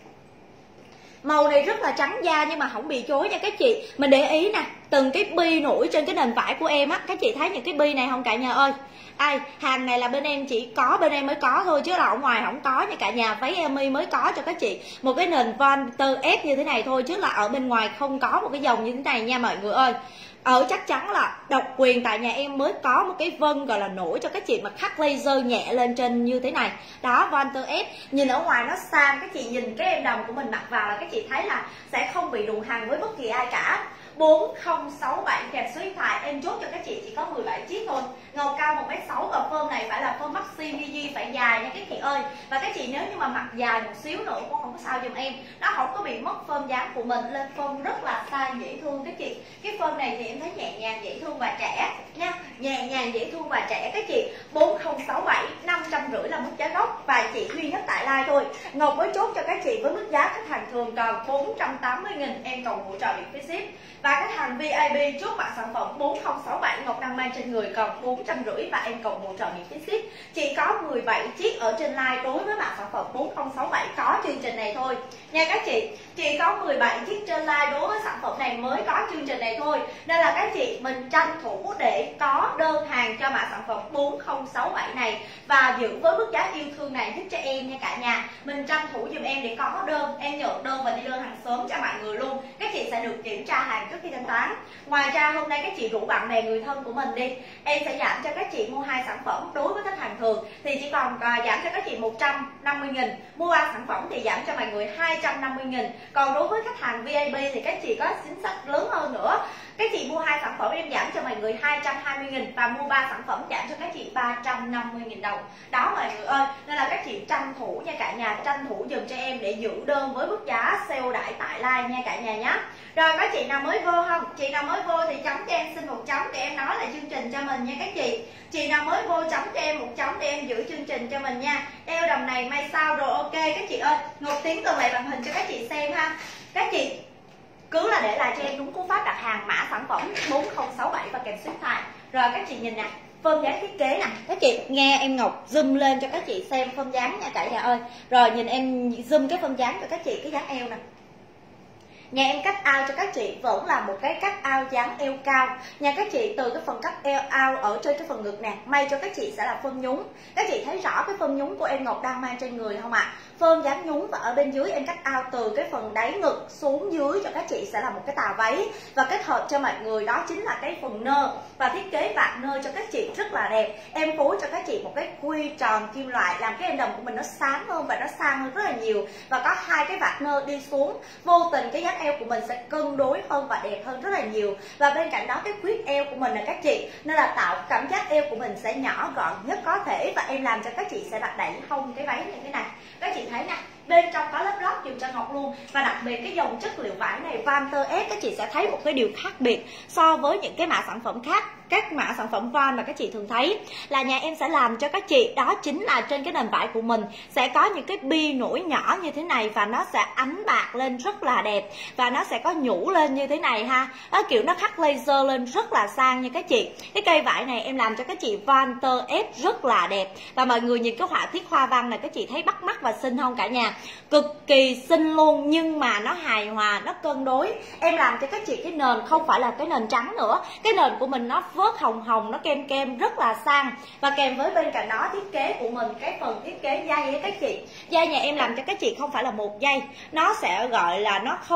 Speaker 2: Màu này rất là trắng da nhưng mà không bị chối nha các chị. Mình để ý nè, từng cái bi nổi trên cái nền vải của em á, các chị thấy những cái bi này không cả nhà ơi? Hàng này là bên em chỉ có bên em mới có thôi, chứ là ở ngoài không có nha cả nhà. Váy Emi mới có cho các chị một cái nền von tơ ép như thế này thôi, chứ là ở bên ngoài không có một cái dòng như thế này nha mọi người ơi. Ở chắc chắn là độc quyền tại nhà em mới có một cái vân gọi là nổi cho các chị mà khắc laser nhẹ lên trên như thế này. Đó, von tơ ép. Nhìn ở ngoài nó sang, các chị nhìn cái em đồng của mình mặc vào là các chị thấy là sẽ không bị đụng hàng với bất kỳ ai cả. 4067 kèm số điện thoại em chốt cho các chị chỉ có 17 chiếc thôi. Ngầu cao 1m6 và phơm này phải là phơm maxi Gigi, phải dài nha các chị ơi. Và các chị nếu như mà mặc dài một xíu nữa cũng không có sao giùm em, nó không có bị mất phơm dáng của mình, lên phơm rất là sang dễ thương các chị. Cái phơm này thì em thấy nhẹ nhàng dễ thương và trẻ nha, nhẹ nhàng dễ thương và trẻ các chị. 4067 550 là mức giá gốc và chị duy nhất tại live thôi. Ngọc mới chốt cho các chị với mức giá khách hàng thường còn 480.000, em còn hỗ trợ việc phí ship. Và khách hàng VIP chốt mã sản phẩm 4067 Ngọc đang mang trên người còn 450 và em còn hỗ trợ miễn phí ship. Chỉ có 17 chiếc ở trên live đối với mã sản phẩm 4067 có chương trình này thôi nha các chị. Chỉ có 17 chiếc trên live đối với sản phẩm này mới có chương trình này thôi. Nên là các chị mình tranh thủ để có đơn hàng cho mã sản phẩm 4067 này và giữ với mức giá yêu thương này giúp cho em nha cả nhà. Mình tranh thủ giùm em để có đơn, em nhận đơn và đi đơn hàng sớm cho mọi người luôn. Các chị sẽ được kiểm tra hàng trước khi thanh toán. Ngoài ra hôm nay các chị rủ bạn bè người thân của mình đi, em sẽ giảm cho các chị mua 2 sản phẩm đối với khách hàng thường thì chỉ còn giảm cho các chị 150.000, mua 3 sản phẩm thì giảm cho mọi người 250.000. Còn đối với khách hàng VIP thì các chị có chính sách lớn hơn nữa. Các chị mua 2 sản phẩm em giảm cho mọi người 220.000 và mua 3 sản phẩm giảm cho các chị 350.000 đồng. Đó mọi người ơi, nên là các chị tranh thủ nha cả nhà, tranh thủ dùm cho em để giữ đơn với mức giá sale đại tại live nha cả nhà nhé. Rồi có chị nào mới vô không? Chị nào mới vô thì chấm cho em xin một chấm để em nói lại chương trình cho mình nha các chị. Chị nào mới vô chấm cho em một chấm để em giữ chương trình cho mình nha. Eo đầm này may sao rồi ok các chị ơi. Ngọc Tiến tường lại màn hình cho các chị xem ha. Các chị cứ là để lại cho em đúng cú pháp đặt hàng mã sản phẩm 4067 và kèm số điện thoại. Rồi các chị nhìn nè, phơm dáng thiết kế nè, các chị nghe em Ngọc zoom lên cho các chị xem phơm dáng nha cả nhà ơi. Rồi nhìn em zoom cái phơm dáng cho các chị cái dáng eo nè. Nhà em cắt ao cho các chị vẫn là một cái cắt ao dáng eo cao nha các chị. Từ cái phần cắt eo ao ở trên cái phần ngực nè, may cho các chị sẽ là phơm nhúng. Các chị thấy rõ cái phơm nhúng của em Ngọc đang mang trên người không ạ? Phơm dáng nhúng và ở bên dưới em cắt ao từ cái phần đáy ngực xuống dưới cho các chị sẽ là một cái tà váy và kết hợp cho mọi người đó chính là cái phần nơ và thiết kế vạt nơ cho các chị rất là đẹp. Em phối cho các chị một cái quy tròn kim loại làm cái em đầm của mình nó sáng hơn và nó sang hơn rất là nhiều và có 2 cái vạt nơ đi xuống, vô tình cái dáng eo của mình sẽ cân đối hơn và đẹp hơn rất là nhiều. Và bên cạnh đó cái khuyết eo của mình là các chị, nên là tạo cảm giác eo của mình sẽ nhỏ gọn nhất có thể và em làm cho các chị sẽ đặt đẩy hông cái váy như thế này. Các chị thấy nè, bên trong có lớp lót dùm cho Ngọc luôn và đặc biệt cái dòng chất liệu vải này Van Tơ S các chị sẽ thấy một cái điều khác biệt so với những cái mã sản phẩm khác. Các mã sản phẩm Van mà các chị thường thấy là nhà em sẽ làm cho các chị đó chính là trên cái nền vải của mình sẽ có những cái bi nổi nhỏ như thế này và nó sẽ ánh bạc lên rất là đẹp và nó sẽ có nhũ lên như thế này ha. Đó, kiểu nó khắc laser lên rất là sang nha các chị. Cái cây vải này em làm cho các chị Van Tơ S rất là đẹp và mọi người nhìn cái họa tiết hoa văn này các chị thấy bắt mắt và xinh không cả nhà? Cực kỳ xinh luôn nhưng mà nó hài hòa, nó cân đối. Em làm cho các chị cái nền không phải là cái nền trắng nữa, cái nền của mình nó vớt hồng hồng, nó kem kem rất là sang và kèm với bên cạnh đó thiết kế của mình cái phần thiết kế dây ấy các chị. Dây nhà em làm cho các chị không phải là một dây, nó sẽ gọi là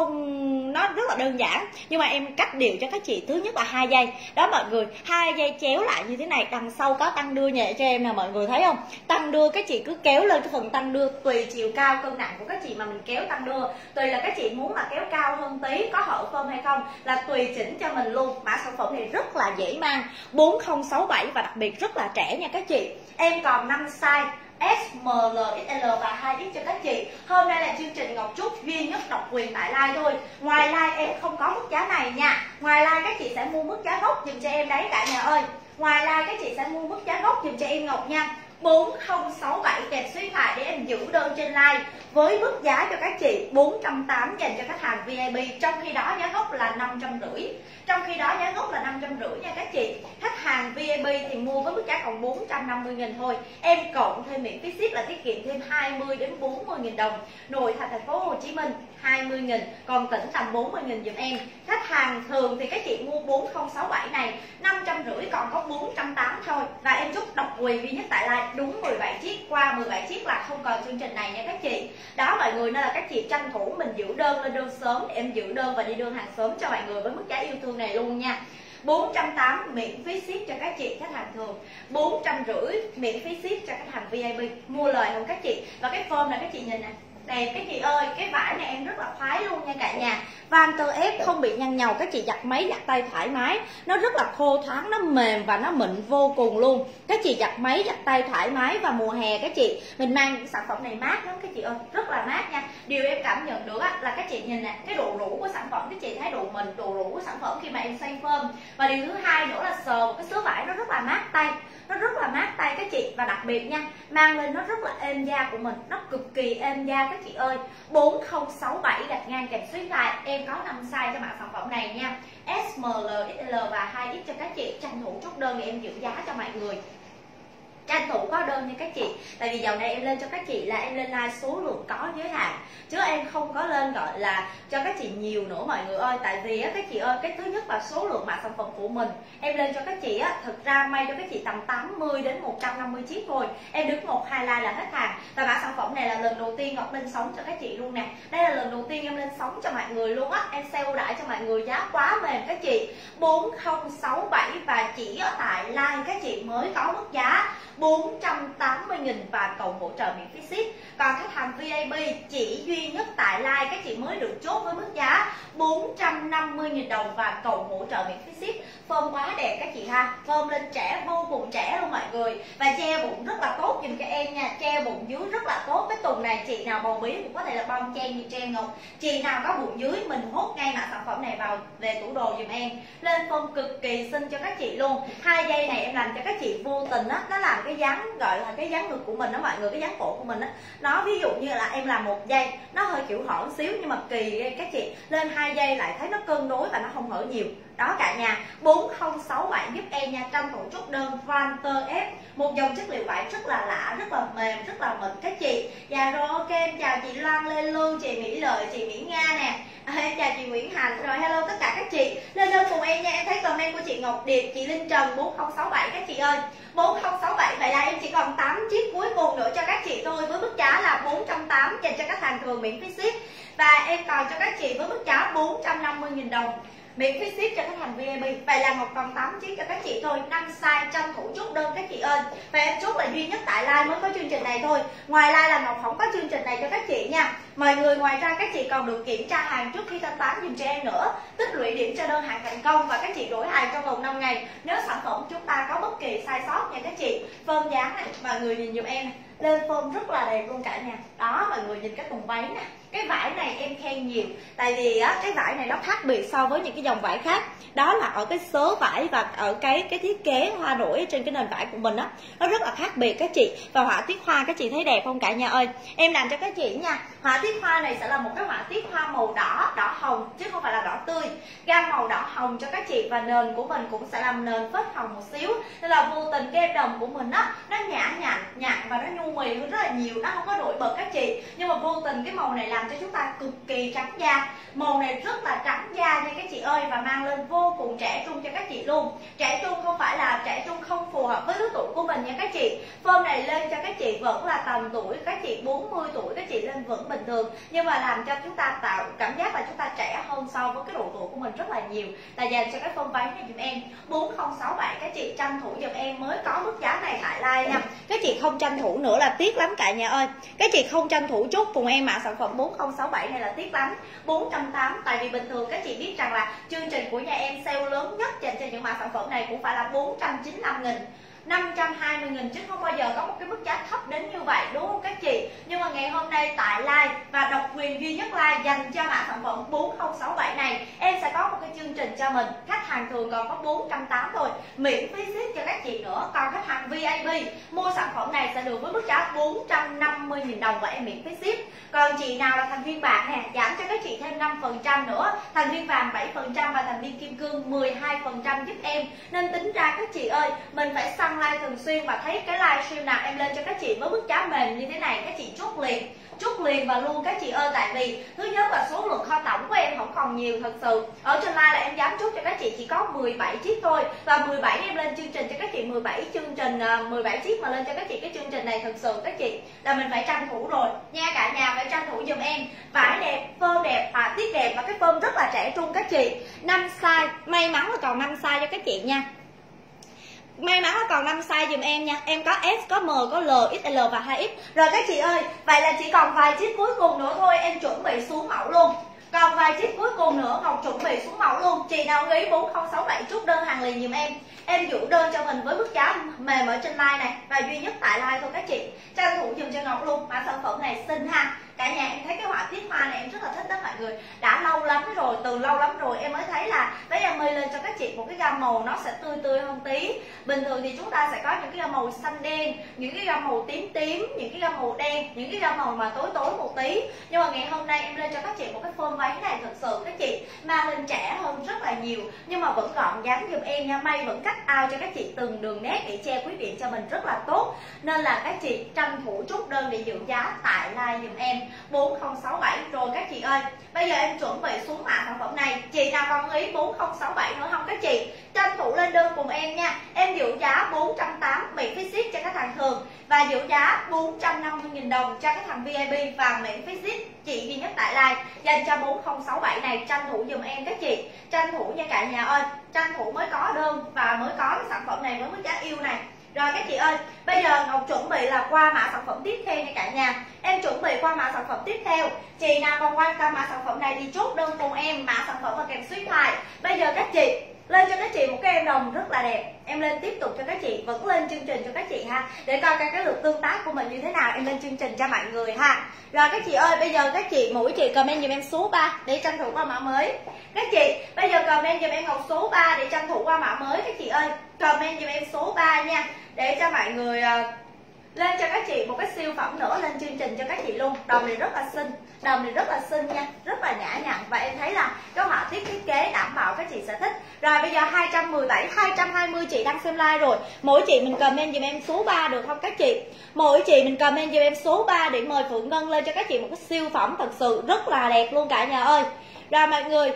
Speaker 2: nó rất là đơn giản nhưng mà em cắt đều cho các chị. Thứ nhất là 2 dây đó mọi người, 2 dây chéo lại như thế này, đằng sau có tăng đưa nhẹ cho em nè mọi người thấy không? Tăng đưa các chị cứ kéo lên cái phần tăng đưa tùy chiều cao cân nặng của các chị mà mình kéo tăng đưa, tùy là các chị muốn là kéo cao hơn tí có hở phơm hay không là tùy chỉnh cho mình luôn. Mã sản phẩm này rất là dễ mang 4067 và đặc biệt rất là trẻ nha các chị. Em còn 5 size S, M, L, XL và 2X cho các chị. Hôm nay là chương trình Ngọc Trúc duy nhất độc quyền tại live thôi. Ngoài live em không có mức giá này nha. Ngoài live các chị sẽ mua mức giá gốc dùm cho em đấy cả nhà ơi. Ngoài live các chị sẽ mua mức giá gốc dùm cho em Ngọc nha. 4067 kèm số điện thoại để em giữ đơn trên live với mức giá cho các chị 480 dành cho khách hàng VIP, trong khi đó giá gốc là 550. Trong khi đó giá gốc là 550 nha các chị. Khách hàng VIP thì mua với mức giá còn 450.000 thôi. Em cộng thêm miễn phí ship là tiết kiệm thêm 20 đến 40.000 đồng. Nội thành phố Hồ Chí Minh 20.000, còn tỉnh tầm 40.000 dùm em. Khách hàng thường thì các chị mua 4067 này 550, còn có 480 thôi. Và em chúc độc quyền duy nhất tại live đúng 17 chiếc, qua 17 chiếc là không còn chương trình này nha các chị. Đó mọi người, nên là các chị tranh thủ mình giữ đơn lên đơn sớm để em giữ đơn và đi đơn hàng sớm cho mọi người với mức giá yêu thương này luôn nha. 480 miễn phí ship cho các chị khách hàng thường, 450 miễn phí ship cho khách hàng VIP. Mua lời không các chị. Và cái form này các chị nhìn nè, đẹp các chị ơi, cái vải này em rất là khoái luôn nha cả nhà. Van tơ ép không bị nhăn nhầu, các chị giặt máy giặt tay thoải mái, nó rất là khô thoáng, nó mềm và nó mịn vô cùng luôn. Các chị giặt máy giặt tay thoải mái. Và mùa hè các chị mình mang những sản phẩm này mát lắm các chị ơi, rất là mát nha. Điều em cảm nhận được là các chị nhìn nè, cái độ rũ của sản phẩm, các chị thấy độ mịn, độ rũ của sản phẩm khi mà em xay phơm. Và điều thứ hai nữa là sờ một cái sớ vải nó rất là mát tay, nó rất là mát tay các chị. Và đặc biệt nha, mang lên nó rất là êm da của mình, nó cực kỳ êm da các chị ơi. 4067 gạch ngang kèm số điện thoại, em có 5 size cho mã sản phẩm này nha. S, M, L, XL và 2X cho các chị. Tranh thủ chốt đơn để em giữ giá cho mọi người, tranh thủ có đơn nha các chị. Tại vì dạo này em lên cho các chị là em lên live số lượng có giới hạn, chứ em không có lên gọi là cho các chị nhiều nữa mọi người ơi. Tại vì á các chị ơi, cái thứ nhất là số lượng mã sản phẩm của mình em lên cho các chị á, thực ra may cho các chị tầm 80 đến 150 chiếc thôi. Em đứng 1-2 like là hết hàng. Và mã sản phẩm này là lần đầu tiên Ngọc lên sóng cho các chị luôn nè. Đây là lần đầu tiên em lên sóng cho mọi người luôn á. Em sale ưu đãi cho mọi người giá quá mềm các chị, 4067 và chỉ ở tại live các chị mới có mức giá 480.000 và cộng hỗ trợ miễn phí ship. Còn khách hàng VIP chỉ duy nhất tại live các chị mới được chốt với mức giá 450.000 đồng và cộng hỗ trợ miễn phí ship. Form quá đẹp các chị ha, form lên trẻ vô cùng trẻ luôn mọi người. Và che bụng rất là tốt dùm cho em nha, che bụng dưới rất là tốt. Cái tùng này chị nào bầu bí cũng có thể là bon chen như tre ngọc. Chị nào có bụng dưới mình hốt ngay mã sản phẩm này vào về tủ đồ dùm em. Lên form cực kỳ xinh cho các chị luôn. 2 dây này em làm cho các chị vô tình á, nó làm cái dáng gọi là cái dáng ngực của mình đó mọi người, cái dáng cổ của mình á, nó ví dụ như là em làm 1 dây nó hơi kiểu hở xíu nhưng mà kỳ các chị lên 2 dây lại thấy nó cân đối và nó không hở nhiều. Đó cả nhà, 4067 giúp em nha, tranh thủ chốt đơn Van tơ ép, một dòng chất liệu vải rất là lạ, rất là mềm, rất là mịn các chị. Dạ rồi ok, em chào chị Loan Lê Lương, chị Mỹ Lợi, chị Mỹ Nga nè. Em chào chị Nguyễn Hạnh, rồi hello tất cả các chị. Lên đơn cùng em nha, em thấy comment của chị Ngọc Điệp, chị Linh Trần 4067 các chị ơi. 4067, vậy là em chỉ còn 8 chiếc cuối cùng nữa cho các chị thôi với mức giá là 480 dành cho khách hàng thường miễn phí ship. Và em còn cho các chị với mức giá 450.000 đồng miễn phí ship cho khách hàng VIP. Vậy là Ngọc còn 8 chiếc cho các chị thôi, 5 size, tranh thủ chốt đơn các chị ơi. Và em chốt là duy nhất tại live mới có chương trình này thôi. Ngoài live là Ngọc không có chương trình này cho các chị nha. Mọi người, ngoài ra các chị còn được kiểm tra hàng trước khi thanh toán dùm cho em nữa, tích lũy điểm cho đơn hàng thành công và các chị đổi hàng trong vòng 5 ngày nếu sản phẩm chúng ta có bất kỳ sai sót nha các chị. Form dáng này mọi người nhìn dùm em, lên form rất là đẹp luôn cả nhà. Đó mọi người nhìn cái quần váy nè, cái vải này em khen nhiều tại vì á cái vải này nó khác biệt so với những cái dòng vải khác, đó là ở cái sớ vải và ở cái thiết kế hoa nổi trên cái nền vải của mình á, nó rất là khác biệt các chị. Và họa tiết hoa các chị thấy đẹp không cả nhà ơi, em làm cho các chị nha. Họa tiết hoa này sẽ là một cái họa tiết hoa màu đỏ, đỏ hồng chứ không phải là đỏ tươi, gam màu đỏ hồng cho các chị. Và nền của mình cũng sẽ làm nền phết hồng một xíu, nên là vô tình cái em đồng của mình á nó nhạt và nó nhu mì hơn rất là nhiều, nó không có nổi bật các chị. Nhưng mà vô tình cái màu này làm cho chúng ta cực kỳ trắng da, màu này rất là trắng da nha các chị ơi, và mang lên vô cùng trẻ trung cho các chị luôn. Trẻ trung không phải là trẻ trung không phù hợp với lứa tuổi của mình nha các chị. Form này lên cho các chị vẫn là tầm tuổi các chị 40 tuổi các chị lên vẫn bình thường, nhưng mà làm cho chúng ta tạo cảm giác là chúng ta trẻ hơn so với cái độ tuổi của mình rất là nhiều. Là dành cho cái form váy này dùm em 4067 các chị tranh thủ dùm em, mới có mức giá này tại live nha. Các chị không tranh thủ nữa là tiếc lắm cả nhà ơi. Các chị không tranh thủ chút cùng em mã sản phẩm 4067 này là tiếc lắm. 480, tại vì bình thường các chị biết rằng là chương trình của nhà em sale lớn nhất dành cho những mã sản phẩm này cũng phải là 495.000. 520.000 chứ không bao giờ có một cái mức giá thấp đến như vậy, đúng không các chị? Nhưng mà ngày hôm nay tại live và độc quyền duy nhất live dành cho mã sản phẩm 4067 này, em sẽ có một cái chương trình cho mình. Khách hàng thường còn có 480 thôi, miễn phí ship cho các chị nữa. Còn khách hàng VIP mua sản phẩm này sẽ được với mức giá 450.000 đồng và em miễn phí ship. Còn chị nào là thành viên bạc nè, giảm cho các chị thêm 5% nữa, thành viên vàng 7% và thành viên kim cương 12% giúp em. Nên tính ra các chị ơi, mình phải săn like thường xuyên và thấy cái livestream nào em lên cho các chị với mức giá mềm như thế này, các chị chốt liền và luôn các chị ơi. Tại vì thứ nhất là số lượng kho tổng của em không còn nhiều thật sự. Ở trên live là em dám chốt cho các chị chỉ có 17 chiếc thôi, và 17 em lên chương trình cho các chị 17 chương trình 17 chiếc mà lên cho các chị cái chương trình này, thật sự các chị là mình phải tranh thủ rồi nha, cả nhà phải tranh thủ giùm em. Vải đẹp, phơm đẹp, họa tiết đẹp và cái phơm rất là trẻ trung các chị. 5 size, may mắn là còn 5 size cho các chị nha. May mắn là còn 5 size dùm em nha. Em có S, có M, có L, XL và 2X. Rồi các chị ơi, vậy là chỉ còn vài chiếc cuối cùng nữa thôi, em chuẩn bị xuống mẫu luôn. Còn vài chiếc cuối cùng nữa, Ngọc chuẩn bị xuống mẫu luôn. Chị nào nghĩ 4067 chốt đơn hàng liền dùm em giữ đơn cho mình với mức giá mềm ở trên live này và duy nhất tại live thôi các chị. Tranh thủ dùm cho Ngọc luôn. Mã sản phẩm này xinh ha. Cả nhà em thấy cái họa tiết hoa này em rất là thích đó mọi người. Đã lâu lắm rồi, từ lâu lắm rồi em mới thấy là váy Yami lên cho các chị một cái gam màu nó sẽ tươi hơn tí. Bình thường thì chúng ta sẽ có những cái gam màu xanh đen, những cái gam màu tím, những cái gam màu đen, những cái gam màu mà tối một tí. Nhưng mà ngày hôm nay em lên cho các chị một cái form váy này thật sự các chị mang lên trẻ hơn rất là nhiều, nhưng mà vẫn gọn dáng giùm em nha. May vẫn cắt ao cho các chị từng đường nét để che khuyết điểm cho mình rất là tốt. Nên là các chị tranh thủ chốt đơn để giữ giá tại live giùm em 4067. Rồi các chị ơi, bây giờ em chuẩn bị xuống mã sản phẩm này. Chị nào còn ý 4067 nữa không các chị? Tranh thủ lên đơn cùng em nha. Em giữ giá 480 miễn phí ship cho khách hàng thường và giữ giá 450.000 đồng cho khách hàng VIP và miễn phí ship chị duy nhất tại live dành cho 4067 này. Tranh thủ giùm em các chị, tranh thủ nha cả nhà ơi, tranh thủ mới có đơn và mới có cái sản phẩm này với mức giá yêu này. Rồi các chị ơi, bây giờ Ngọc chuẩn bị là qua mã sản phẩm tiếp theo nha cả nhà. Em chuẩn bị qua mã sản phẩm tiếp theo. Chị nào còn quan tâm mã sản phẩm này thì chốt đơn cùng em, mã sản phẩm và kèm số điện thoại. Bây giờ các chị lên cho các chị một cái em đồng rất là đẹp. Em lên tiếp tục cho các chị, vẫn lên chương trình cho các chị ha, để coi cái lượt tương tác của mình như thế nào. Em lên chương trình cho mọi người ha. Rồi các chị ơi, bây giờ các chị mỗi chị comment giùm em số 3 để tranh thủ qua mã mới. Các chị bây giờ comment giùm em Ngọc số 3 để tranh thủ qua mã mới. Các chị ơi comment giùm em số 3 nha, để cho mọi người lên cho các chị một cái siêu phẩm nữa lên chương trình cho các chị luôn. Đồng này rất là xinh, đồng này rất là xinh nha, rất là nhã nhặn và em thấy là cái họa tiết thiết kế đảm bảo các chị sẽ thích. Rồi bây giờ 217, 220 chị đang xem like rồi. Mỗi chị mình comment giùm em số 3 được không các chị? Mỗi chị mình comment giùm em số 3 để mời Phượng Ngân lên cho các chị một cái siêu phẩm thật sự rất là đẹp luôn cả nhà ơi. Rồi mọi người,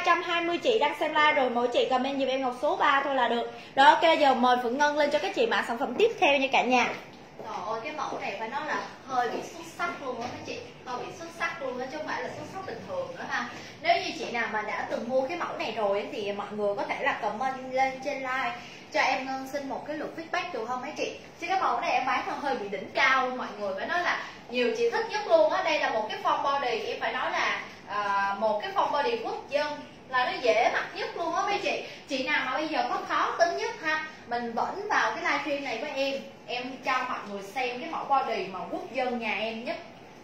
Speaker 2: 220 chị đang xem like rồi, mỗi chị comment giùm em Ngọc số 3 thôi là được. Rồi ok, giờ mời Phượng Ngân lên cho các chị mã sản phẩm tiếp theo nha cả nhà.
Speaker 1: Trời ơi, cái mẫu này phải nói là hơi bị xuất sắc luôn á các chị, hơi bị xuất sắc luôn á, chứ không phải là xuất sắc bình thường nữa ha. Nếu như chị nào mà đã từng mua cái mẫu này rồi thì mọi người có thể là comment lên trên like cho em Ngân xin một cái lượt feedback được không mấy chị? Chứ cái mẫu này em bán hơi bị đỉnh cao, mọi người phải nói là nhiều chị thích nhất luôn á. Đây là một cái form body, em phải nói là một cái form body quốc dân là nó dễ mặc nhất luôn á mấy chị. Chị nào mà bây giờ có khó tính nhất ha, mình vẫn vào cái livestream này với em cho mọi người xem cái mẫu body mà quốc dân nhà em nhất.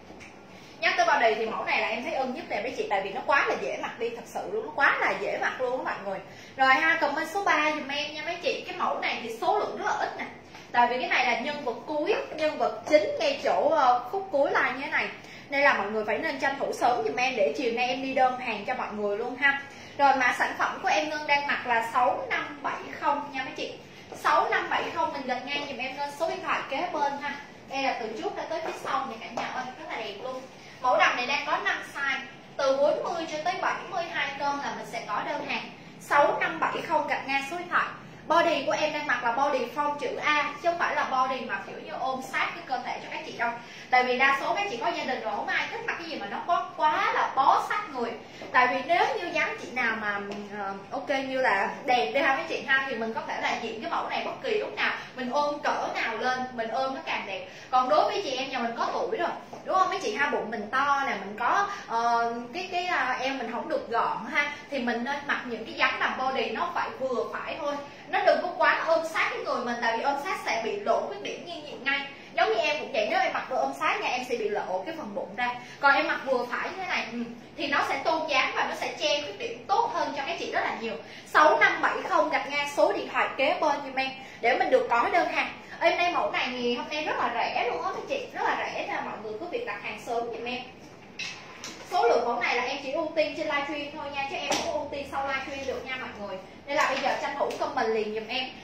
Speaker 1: Nhắc tới body thì mẫu này là em thấy ưng nhất nè mấy chị, tại vì nó quá là dễ mặc đi, thật sự luôn, nó quá là dễ mặc luôn á mọi người. Rồi ha, comment số 3 giùm em nha mấy chị. Cái mẫu này thì số lượng rất là ít nè, tại vì cái này là nhân vật cuối, nhân vật chính ngay chỗ khúc cuối like như thế này, nên là mọi người phải nên tranh thủ sớm giùm em để chiều nay em đi đơn hàng cho mọi người luôn ha. Rồi mã sản phẩm của em Ngân đang mặc là 6570 nha mấy chị. 6570 mình gạch ngang giùm em lên số điện thoại kế bên ha. Đây là từ trước tới phía sau nha cả nhà ơi, rất là đẹp luôn. Mẫu đầm này đang có 5 size, từ 40 cho tới 72 cân là mình sẽ có đơn hàng. 6570 gạch ngang số điện thoại. Body của em đang mặc là body form chữ A, chứ không phải là body mà kiểu như ôm sát cái cơ thể cho các chị đâu. Tại vì đa số các chị có gia đình rồi, không ai thích mặc cái gì mà nó có quá là bó sát người. Tại vì nếu như dáng chị nào mà ok như là đẹp đi ha mấy chị ha, thì mình có thể là diện cái mẫu này bất kỳ lúc nào, mình ôm cỡ nào lên mình ôm nó càng đẹp. Còn đối với chị em nhà mình có tuổi rồi đúng không mấy chị ha, bụng mình to nè, mình có em mình không được gọn ha, thì mình nên mặc những cái dáng đầm body nó phải vừa phải thôi, nó đừng có quá ôm sát cái người mình, tại vì ôm sát sẽ bị lộ khuyết điểm nghiêng ngay. Giống như em cũng vậy, nếu em mặc vừa ôm sát nha em sẽ bị lộ cái phần bụng ra, còn em mặc vừa phải như thế này thì nó sẽ tôn dáng và nó sẽ che khuyết điểm tốt hơn cho các chị rất là nhiều. 6570 gạch ngang số điện thoại kế bên giùm em để mình được có đơn hàng. Em nay mẫu này thì hôm nay rất là rẻ luôn á các chị, rất là rẻ nên mọi người cứ việc đặt hàng sớm giùm em. Số lượng mẫu này là em chỉ ưu tiên trên livestream thôi nha, chứ em không ưu tiên sau livestream được nha mọi người. Nên là bây giờ tranh thủ comment liền giùm em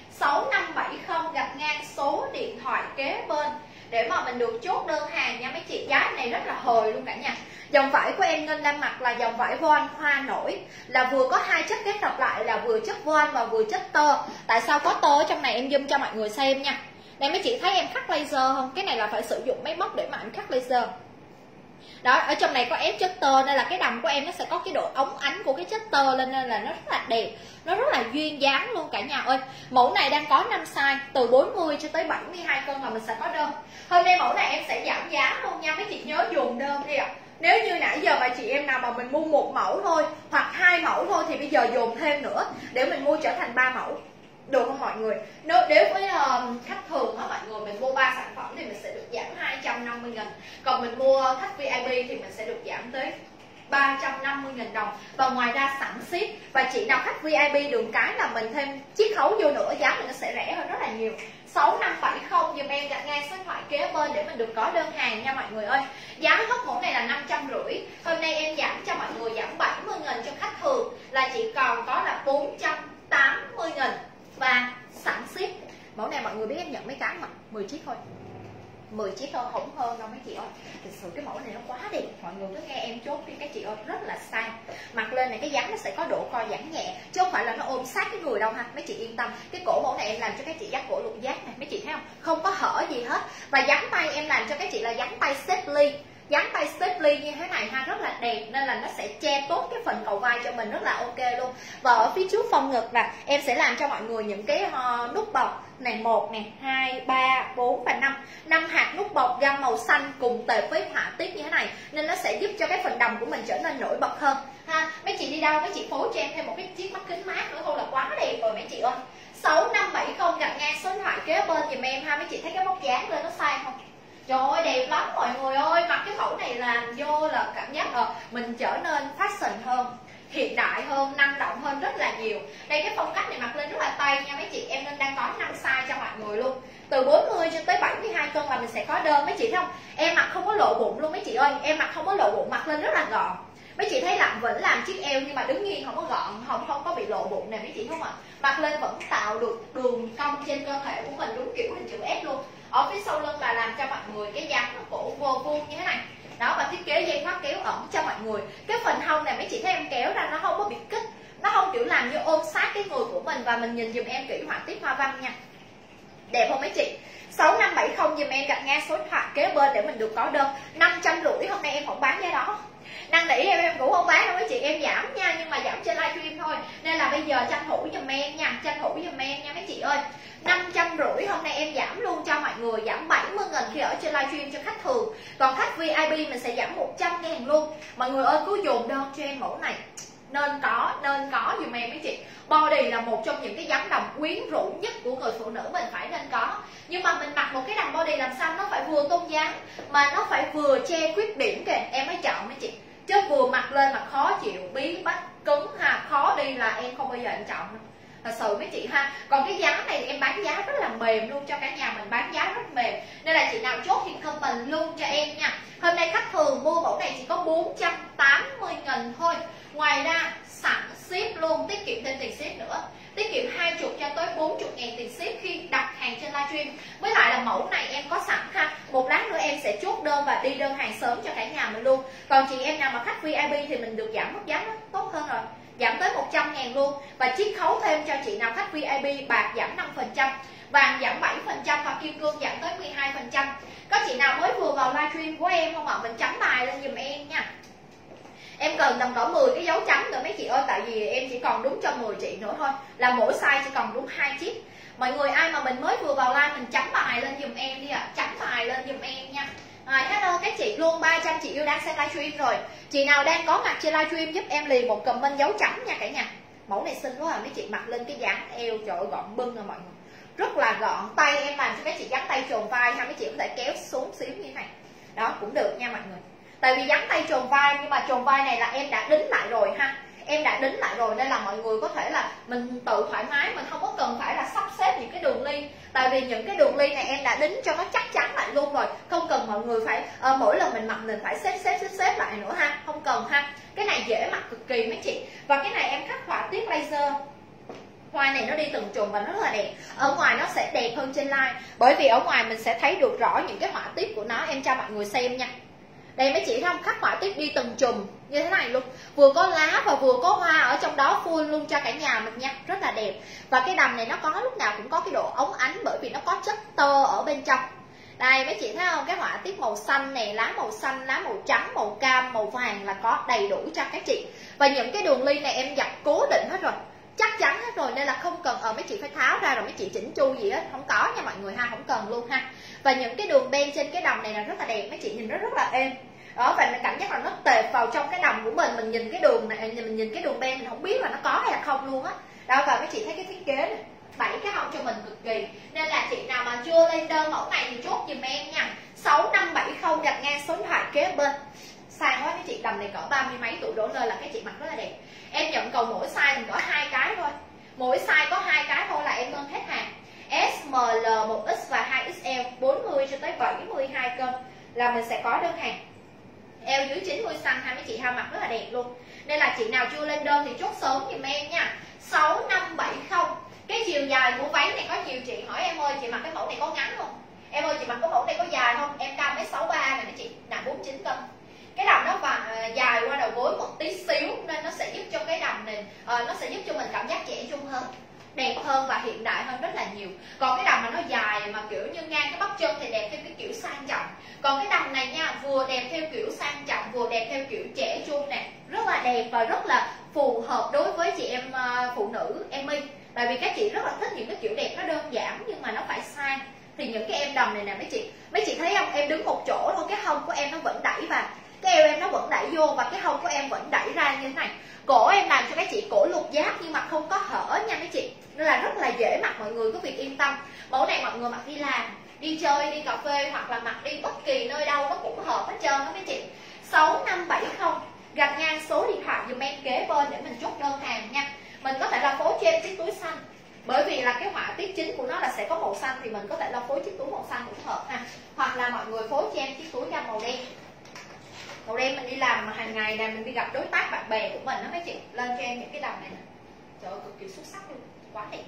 Speaker 1: 6570 gạch ngang số điện thoại kế bên để mà mình được chốt đơn hàng nha mấy chị. Giá này rất là hời luôn cả nhà. Dòng vải của em Ngân đang mặc là dòng vải voan hoa nổi, là vừa có hai chất kết hợp lại là vừa chất voan và vừa chất tơ. Tại sao có tơ ở trong này em zoom cho mọi người xem nha. Đây mấy chị thấy em khắc laser không? Cái này là phải sử dụng máy móc để mà anh khắc laser. Đó, ở trong này có ép chất tơ nên là cái đầm của em nó sẽ có cái độ óng ánh của cái chất tơ lên, nên là nó rất là đẹp, nó rất là duyên dáng luôn cả nhà ơi. Mẫu này đang có 5 size từ 40 cho tới 72 cân là mình sẽ có đơn. Hôm nay mẫu này em sẽ giảm giá luôn nha mấy chị, nhớ dồn đơn đi ạ. Nếu như nãy giờ mà chị em nào mà mình mua một mẫu thôi hoặc hai mẫu thôi thì bây giờ dồn thêm nữa để mình mua trở thành 3 mẫu. Được không mọi người? Nếu với khách thường á mọi người, mình mua 3 sản phẩm thì mình sẽ được giảm 250.000. Còn mình mua khách VIP thì mình sẽ được giảm tới 350.000 đồng. Và ngoài ra sẵn ship. Và chị nào khách VIP đường cái là mình thêm chiết khấu vô nữa, giá mình nó sẽ rẻ hơn rất là nhiều. 6570 giùm em gạch ngang số điện thoại kế bên để mình được có đơn hàng nha mọi người ơi. Giá gốc mẫu này là 550. Hôm nay em giảm cho mọi người, giảm 70.000 cho khách thường là chỉ còn có là 480.000 và sẵn ship. Mẫu này mọi người biết em nhận mấy cái mà 10 chiếc thôi, 10 chiếc thôi, không hơn đâu mấy chị ơi. Thực sự cái mẫu này nó quá đẹp, mọi người cứ nghe em chốt đi các chị ơi, rất là sang. Mặc lên này cái dáng nó sẽ có độ co giãn nhẹ chứ không phải là nó ôm sát cái người đâu ha, mấy chị yên tâm. Cái cổ mẫu này em làm cho các chị dắt cổ lục giác này, mấy chị thấy không, không có hở gì hết. Và dáng tay em làm cho các chị là dáng tay xếp ly, dáng tay step ly như thế này ha, rất là đẹp, nên là nó sẽ che tốt cái phần cầu vai cho mình, rất là ok luôn. Và ở phía trước phong ngực là em sẽ làm cho mọi người những cái nút bọc này, 1 này, 2, 3, 4 và 5 hạt nút bọc gam màu xanh cùng tệp với họa tiết như thế này, nên nó sẽ giúp cho cái phần đầm của mình trở nên nổi bật hơn ha. Mấy chị đi đâu mấy chị phối cho em thêm một cái chiếc mắt kính mát nữa thôi là quá đẹp rồi mấy chị ơi. 6570 gạch ngang số điện thoại kế bên giùm em ha. Mấy chị thấy cái móc dáng lên nó sai không? Trời ơi đẹp lắm mọi người ơi. Mặc cái mẫu này làm vô là cảm giác mình trở nên fashion hơn, hiện đại hơn, năng động hơn rất là nhiều. Đây cái phong cách này mặc lên rất là tay nha mấy chị. Em nên đang có 5 size cho mọi người luôn, từ 40 cho tới 72 cân là mình sẽ có đơn. Mấy chị thấy không, em mặc không có lộ bụng luôn mấy chị ơi. Em mặc không có lộ bụng, mặc lên rất là gọn. Mấy chị thấy vẫn làm chiếc eo nhưng mà đứng nghiêng không có gọn, không có bị lộ bụng này mấy chị không ạ. Mặc lên vẫn tạo được đường cong trên cơ thể của mình đúng kiểu hình chữ S luôn. Ở phía sau lưng là làm cho mọi người cái dáng nó cổ vô vuông như thế này đó, và thiết kế dây thoát kéo ẩm cho mọi người. Cái phần hông này mấy chị thấy em kéo ra nó không có bị kích, nó không kiểu làm như ôm sát cái người của mình. Và mình nhìn dùm em kỹ họa tiết hoa văn nha, đẹp không mấy chị. 6570 dùm em gạch ngang số điện thoại kế bên để mình được có đơn. 550 hôm nay em không bán giá đó, năn nỉ em cũng không bán đâu mấy chị, em giảm nha, nhưng mà giảm trên livestream thôi, nên là bây giờ tranh thủ giùm em nha, tranh thủ giùm em nha mấy chị ơi. 550 hôm nay em giảm luôn cho mọi người, giảm 70.000 khi ở trên livestream cho khách thường. Còn khách VIP mình sẽ giảm 100.000 luôn. Mọi người ơi cứ dồn đơn cho em mẫu này, nên có dùm em mấy chị. Body là một trong những cái dáng đầm quyến rũ nhất của người phụ nữ, mình phải nên có. Nhưng mà mình mặc một cái đầm body làm sao nó phải vừa tôn dáng mà nó phải vừa che khuyết điểm kìa, em mới chọn mấy chị. Chứ vừa mặc lên mà khó chịu, bí bách, cứng ha, khó đi là em không bao giờ em chọn đâu. Thật sự mấy chị ha. Còn cái giá này thì em bán giá rất là mềm luôn cho cả nhà mình, bán giá rất mềm. Nên là chị nào chốt thì comment luôn cho em nha. Hôm nay khách thường mua mẫu này chỉ có 480.000 thôi. Ngoài ra sẵn ship luôn, tiết kiệm thêm tiền ship nữa, tiết kiệm 20 cho tới 40.000 tiền ship khi đặt hàng trên livestream. Với lại là mẫu này em có sẵn ha, một lát nữa em sẽ chốt đơn và đi đơn hàng sớm cho cả nhà mình luôn. Còn chị em nào mà khách VIP thì mình được giảm mức giá nó tốt hơn rồi, giảm tới 100.000 luôn. Và chiết khấu thêm cho chị nào khách VIP, bạc giảm 5%, vàng giảm 7% và kim cương giảm tới 12%. Có chị nào mới vừa vào livestream của em không ạ? Mình chấm bài lên giùm em nha. Em cần tầm cỡ 10 cái dấu chấm nữa mấy chị ơi, tại vì em chỉ còn đúng cho 10 chị nữa thôi, là mỗi size chỉ còn đúng 2 chiếc. Mọi người ai mà mình mới vừa vào like mình chấm bài lên giùm em đi ạ, chấm bài lên giùm em nha. Hello các chị luôn, 300 chị yêu đang xem livestream rồi. Chị nào đang có mặt trên livestream giúp em liền một comment dấu chấm nha cả nhà. Mẫu này xinh quá à, mấy chị mặc lên cái dáng eo trời ơi gọn bưng à mọi người, rất là gọn. Tay em làm cho các chị dáng tay tròn vai ha, mấy chị có thể kéo xuống xíu như thế này, đó cũng được nha mọi người. Tại vì dáng tay tròn vai, nhưng mà tròn vai này là em đã đính lại rồi ha, em đã đính lại rồi nên là mọi người có thể là mình tự thoải mái, mình không có cần phải là sắp xếp những cái đường ly. Tại vì những cái đường ly này em đã đính cho nó chắc chắn lại luôn rồi, không cần mọi người phải mỗi lần mình mặc mình phải xếp lại nữa ha, không cần ha. Cái này dễ mặc cực kỳ mấy chị. Và cái này em khắc họa tiết laser, hoa này nó đi từng chùm và nó rất là đẹp. Ở ngoài nó sẽ đẹp hơn trên live, bởi vì ở ngoài mình sẽ thấy được rõ những cái họa tiết của nó. Em cho mọi người xem nha. Đây mấy chị thấy không, khắc họa tiết đi từng chùm như thế này luôn, vừa có lá và vừa có hoa ở trong đó full luôn cho cả nhà mình nha, rất là đẹp. Và cái đầm này nó có lúc nào cũng có cái độ óng ánh, bởi vì nó có chất tơ ở bên trong. Đây mấy chị thấy không, cái họa tiết màu xanh này, lá màu xanh, lá màu trắng, màu cam, màu vàng là có đầy đủ cho các chị. Và những cái đường ly này em dập cố định hết rồi, chắc chắn hết rồi, nên là không cần mấy chị phải tháo ra rồi mấy chị chỉnh chu gì hết, không có nha mọi người ha, không cần luôn ha. Và những cái đường ben trên cái đầm này là rất là đẹp, mấy chị nhìn nó rất là êm đó, và mình cảm giác là nó tệp vào trong cái đầm của mình nhìn cái đường này, mình nhìn cái đường ben mình không biết là nó có hay là không luôn á. Đó, và mấy chị thấy cái thiết kế này 7 cái hông cho mình cực kỳ, nên là chị nào mà chưa lên đơn mẫu này thì chốt giùm em nha. 6570 gạch ngang số điện thoại kế bên. Sang quá mấy chị, đầm này cỡ 30 mấy tuổi đổ lên là các chị mặc rất là đẹp. Em nhận cầu mỗi size mình có 2 cái thôi, mỗi size có 2 cái thôi là em ngân hết hàng. S, M, L, 1X và 2XL 40 cho tới 72 cân là mình sẽ có đơn hàng. Eo dưới 90 cm ha mấy chị ha, mặc rất là đẹp luôn. Nên là chị nào chưa lên đơn thì chốt sớm giùm em nha. 6570. Cái chiều dài của váy này có nhiều chị hỏi em ơi chị mặc cái mẫu này có ngắn không? Em ơi chị mặc cái mẫu này có dài không? Em cao 1m63 này mấy chị, nặng 49 cân. Cái đầm nó dài qua đầu gối một tí xíu nên nó sẽ giúp cho cái đầm này nó sẽ giúp cho mình cảm giác trẻ trung hơn, đẹp hơn và hiện đại hơn rất là nhiều. Còn cái đầm mà nó dài mà kiểu như ngang cái bắp chân thì đẹp theo cái kiểu sang trọng. Còn cái đầm này nha, vừa đẹp theo kiểu sang trọng, vừa đẹp theo kiểu trẻ trung nè, rất là đẹp và rất là phù hợp đối với chị em phụ nữ em y. Tại vì các chị rất là thích những cái kiểu đẹp nó đơn giản nhưng mà nó phải sang. Thì những cái em đầm này nè mấy chị thấy không, em đứng một chỗ thôi cái hông của em nó vẫn đẩy vào, cái eo em nó vẫn đẩy vô và cái hông của em vẫn đẩy ra như thế này. Cổ em làm cho các chị cổ lục giác nhưng mà không có hở nha mấy chị, nên là rất là dễ mặc, mọi người có việc yên tâm. Mẫu này mọi người mặc đi làm, đi chơi, đi cà phê hoặc là mặc đi bất kỳ nơi đâu nó cũng hợp hết trơn đó mấy chị. 6570 gạch ngang số điện thoại dùm em kế bên để mình chốt đơn hàng nha. Mình có thể là phối cho em chiếc túi xanh, bởi vì là cái họa tiết chính của nó là sẽ có màu xanh thì mình có thể là phối chiếc túi màu xanh cũng hợp ha. Hoặc là mọi người phối cho em chiếc túi gam màu đen. Màu đen mình đi làm mà hàng ngày nè, mình đi gặp đối tác bạn bè của mình đó mấy chị, lên cho em những cái đầm này nè, trời ơi cực kỳ xuất sắc luôn, quá đẹp.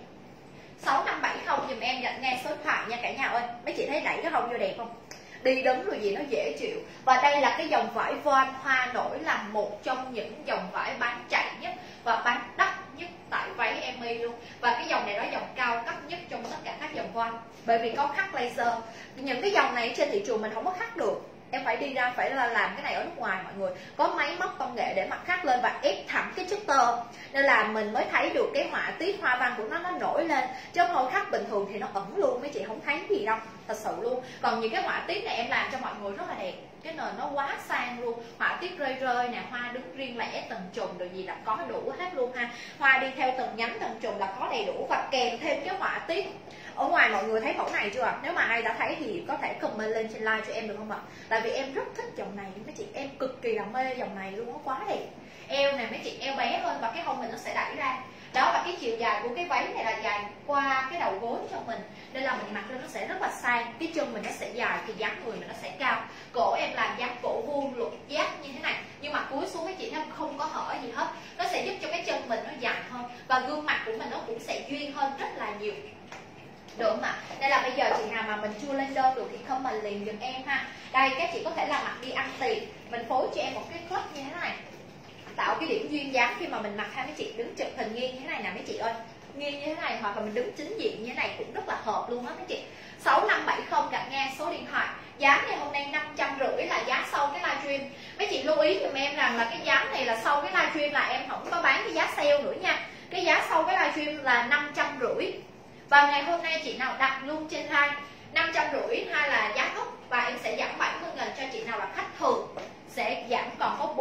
Speaker 1: 6570 dùm em gạch ngang số điện thoại nha cả nhà ơi. Mấy chị thấy đẩy cái hông vô đẹp không, đi đứng rồi gì nó dễ chịu. Và đây là cái dòng vải voan hoa nổi, là một trong những dòng vải bán chạy nhất và bán đắt nhất tại váy em y luôn. Và cái dòng này nó dòng cao cấp nhất trong tất cả các dòng voan, bởi vì có khắc laser. Những cái dòng này trên thị trường mình không có khắc được, em phải đi ra phải là làm cái này ở nước ngoài mọi người, có máy móc công nghệ để mà khắc lên và ép thẳng cái chất tơ, nên là mình mới thấy được cái họa tiết hoa văn của nó nổi lên, chứ không khắc bình thường thì nó ẩn luôn, mấy chị không thấy gì đâu, thật sự luôn. Còn những cái họa tiết này em làm cho mọi người rất là đẹp, cái nền nó quá sang luôn, họa tiết rơi rơi nè, hoa đứng riêng lẻ từng chùm rồi gì là có đủ hết luôn ha. Hoa đi theo từng nhánh từng chùm là có đầy đủ, và kèm thêm cái họa tiết ở ngoài. Mọi người thấy mẫu này chưa ạ? Nếu mà ai đã thấy thì có thể comment lên trên live cho em được không ạ? Tại vì em rất thích dòng này mấy chị, em cực kỳ là mê dòng này luôn, nó quá đẹp. Eo này mấy chị, eo bé hơn và cái hông mình nó sẽ đẩy ra đó, và cái chiều dài của cái váy này là dài qua cái đầu gối cho mình, nên là mình mặc lên nó sẽ rất là sang. Cái chân mình nó sẽ dài thì dáng người mình nó sẽ cao. Cổ em làm dáng cổ vuông lục giác như thế này, nhưng mà cúi xuống mấy chị thấy không có hở gì hết, nó sẽ giúp cho cái chân mình nó dài hơn và gương mặt của mình nó cũng sẽ duyên hơn rất là nhiều, được không ạ? Nên là bây giờ chị nào mà mình chưa lên đơn được thì comment liền giùm em ha. Đây các chị có thể là mặc đi ăn tiền, mình phối cho em một cái clutch như thế này, tạo cái điểm duyên dáng khi mà mình mặc ha mấy chị. Đứng chụp hình nghiêng như thế này nè mấy chị ơi, nghiêng như thế này, hoặc là mình đứng chính diện như thế này cũng rất là hợp luôn á mấy chị. 6570 gạch ngang số điện thoại. Giá ngày hôm nay 550 là giá sau cái livestream. Mấy chị chị lưu ý giùm em rằng là cái giá này là sau cái livestream là em không có bán cái giá sale nữa nha. Cái giá sau cái livestream là 550. Và ngày hôm nay chị nào đặt luôn trên live 550 hay là giá gốc, và em sẽ giảm 70.000 cho chị nào là khách thường, sẽ giảm còn có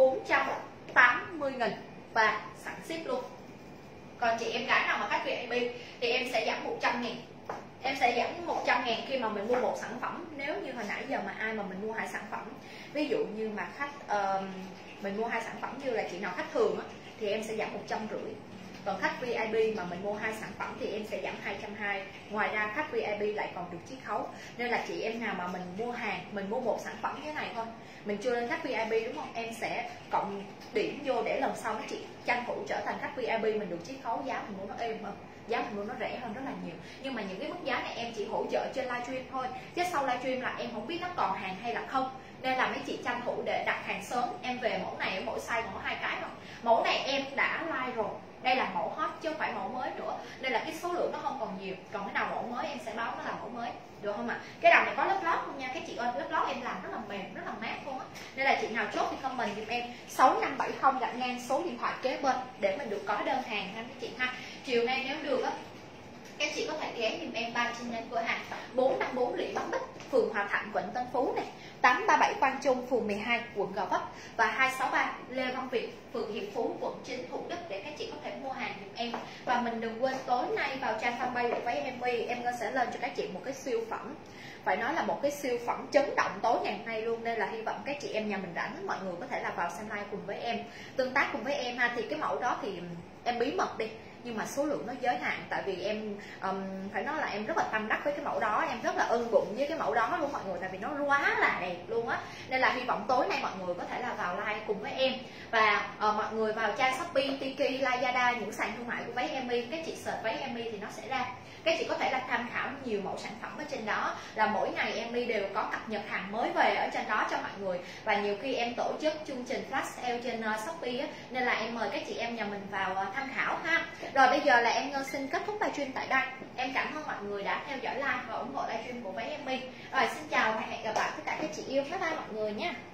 Speaker 1: 480.000 và sẵn ship luôn. Còn chị em gái nào mà khách VIP thì em sẽ giảm 100.000. Em sẽ giảm 100.000 khi mà mình mua một sản phẩm. Nếu như hồi nãy giờ mà ai mà mình mua 2 sản phẩm, ví dụ như mà khách mình mua 2 sản phẩm như là chị nào khách thường á, thì em sẽ giảm 150. Còn khách VIP mà mình mua 2 sản phẩm thì em sẽ giảm 220. Ngoài ra khách VIP lại còn được chiết khấu. Nên là chị em nào mà mình mua hàng, mình mua một sản phẩm như thế này thôi, mình chưa lên khách VIP đúng không, em sẽ cộng điểm vô để lần sau chị tranh thủ trở thành khách VIP, mình được chiết khấu, giá mình mua nó êm hơn, giá mình mua nó rẻ hơn rất là nhiều. Nhưng mà những cái mức giá này em chỉ hỗ trợ trên livestream thôi, chứ sau livestream là em không biết nó còn hàng hay là không. Nên là mấy chị tranh thủ để đặt hàng sớm. Em về mẫu này, mỗi size còn có 2 cái thôi. Mẫu này em đã like rồi, đây là mẫu hot chứ không phải mẫu mới nữa, nên là cái số lượng nó không còn nhiều. Còn cái nào mẫu mới em sẽ báo nó là mẫu mới, được không ạ? Cái đầm này có lớp lót không nha các chị ơi, lớp lót em làm rất là mềm, rất là mát luôn á. Nên là chị nào chốt thì comment giùm em 6570 gạch ngang số điện thoại kế bên để mình được có đơn hàng ha các chị ha. Chiều nay nếu được á, các chị có thể ghé giùm em 3 chi nhánh cửa hàng: 454 Lý Bắc Bích, phường Hòa Thạnh, quận Tân Phú này, 837 Quang Trung, phường 12, quận Gò Vấp, và 263 Lê Văn Việt, phường Hiệp Phú, quận 9, Thủ Đức, để các chị có thể mua hàng giùm em. Và mình đừng quên tối nay vào trang fanpage của váy em sẽ lên cho các chị một cái siêu phẩm, phải nói là một cái siêu phẩm chấn động tối ngày hôm nay luôn. Nên là hy vọng các chị em nhà mình rảnh, mọi người có thể là vào xem live cùng với em, tương tác cùng với em ha. Thì cái mẫu đó thì em bí mật đi, nhưng mà số lượng nó giới hạn, tại vì em phải nói là em rất là tâm đắc với cái mẫu đó, em rất là ưng bụng với cái mẫu đó luôn mọi người, tại vì nó quá là đẹp luôn á. Nên là hy vọng tối nay mọi người có thể là vào live cùng với em, và mọi người vào trang Shopee, Tiki, Lazada, những sàn thương mại của váy Emi, các chị search váy Emi thì nó sẽ ra. Các chị có thể là tham khảo nhiều mẫu sản phẩm ở trên đó, là mỗi ngày Emi đều có cập nhật hàng mới về ở trên đó cho mọi người. Và nhiều khi em tổ chức chương trình flash sale trên Shopee á, nên là em mời các chị em nhà mình vào tham khảo ha. Rồi bây giờ là em Ngân xin kết thúc livestream tại đây. Em cảm ơn mọi người đã theo dõi live và ủng hộ livestream của váy Emi. Rồi xin chào và hẹn gặp lại tất cả các chị yêu. Bye bye mọi người nha.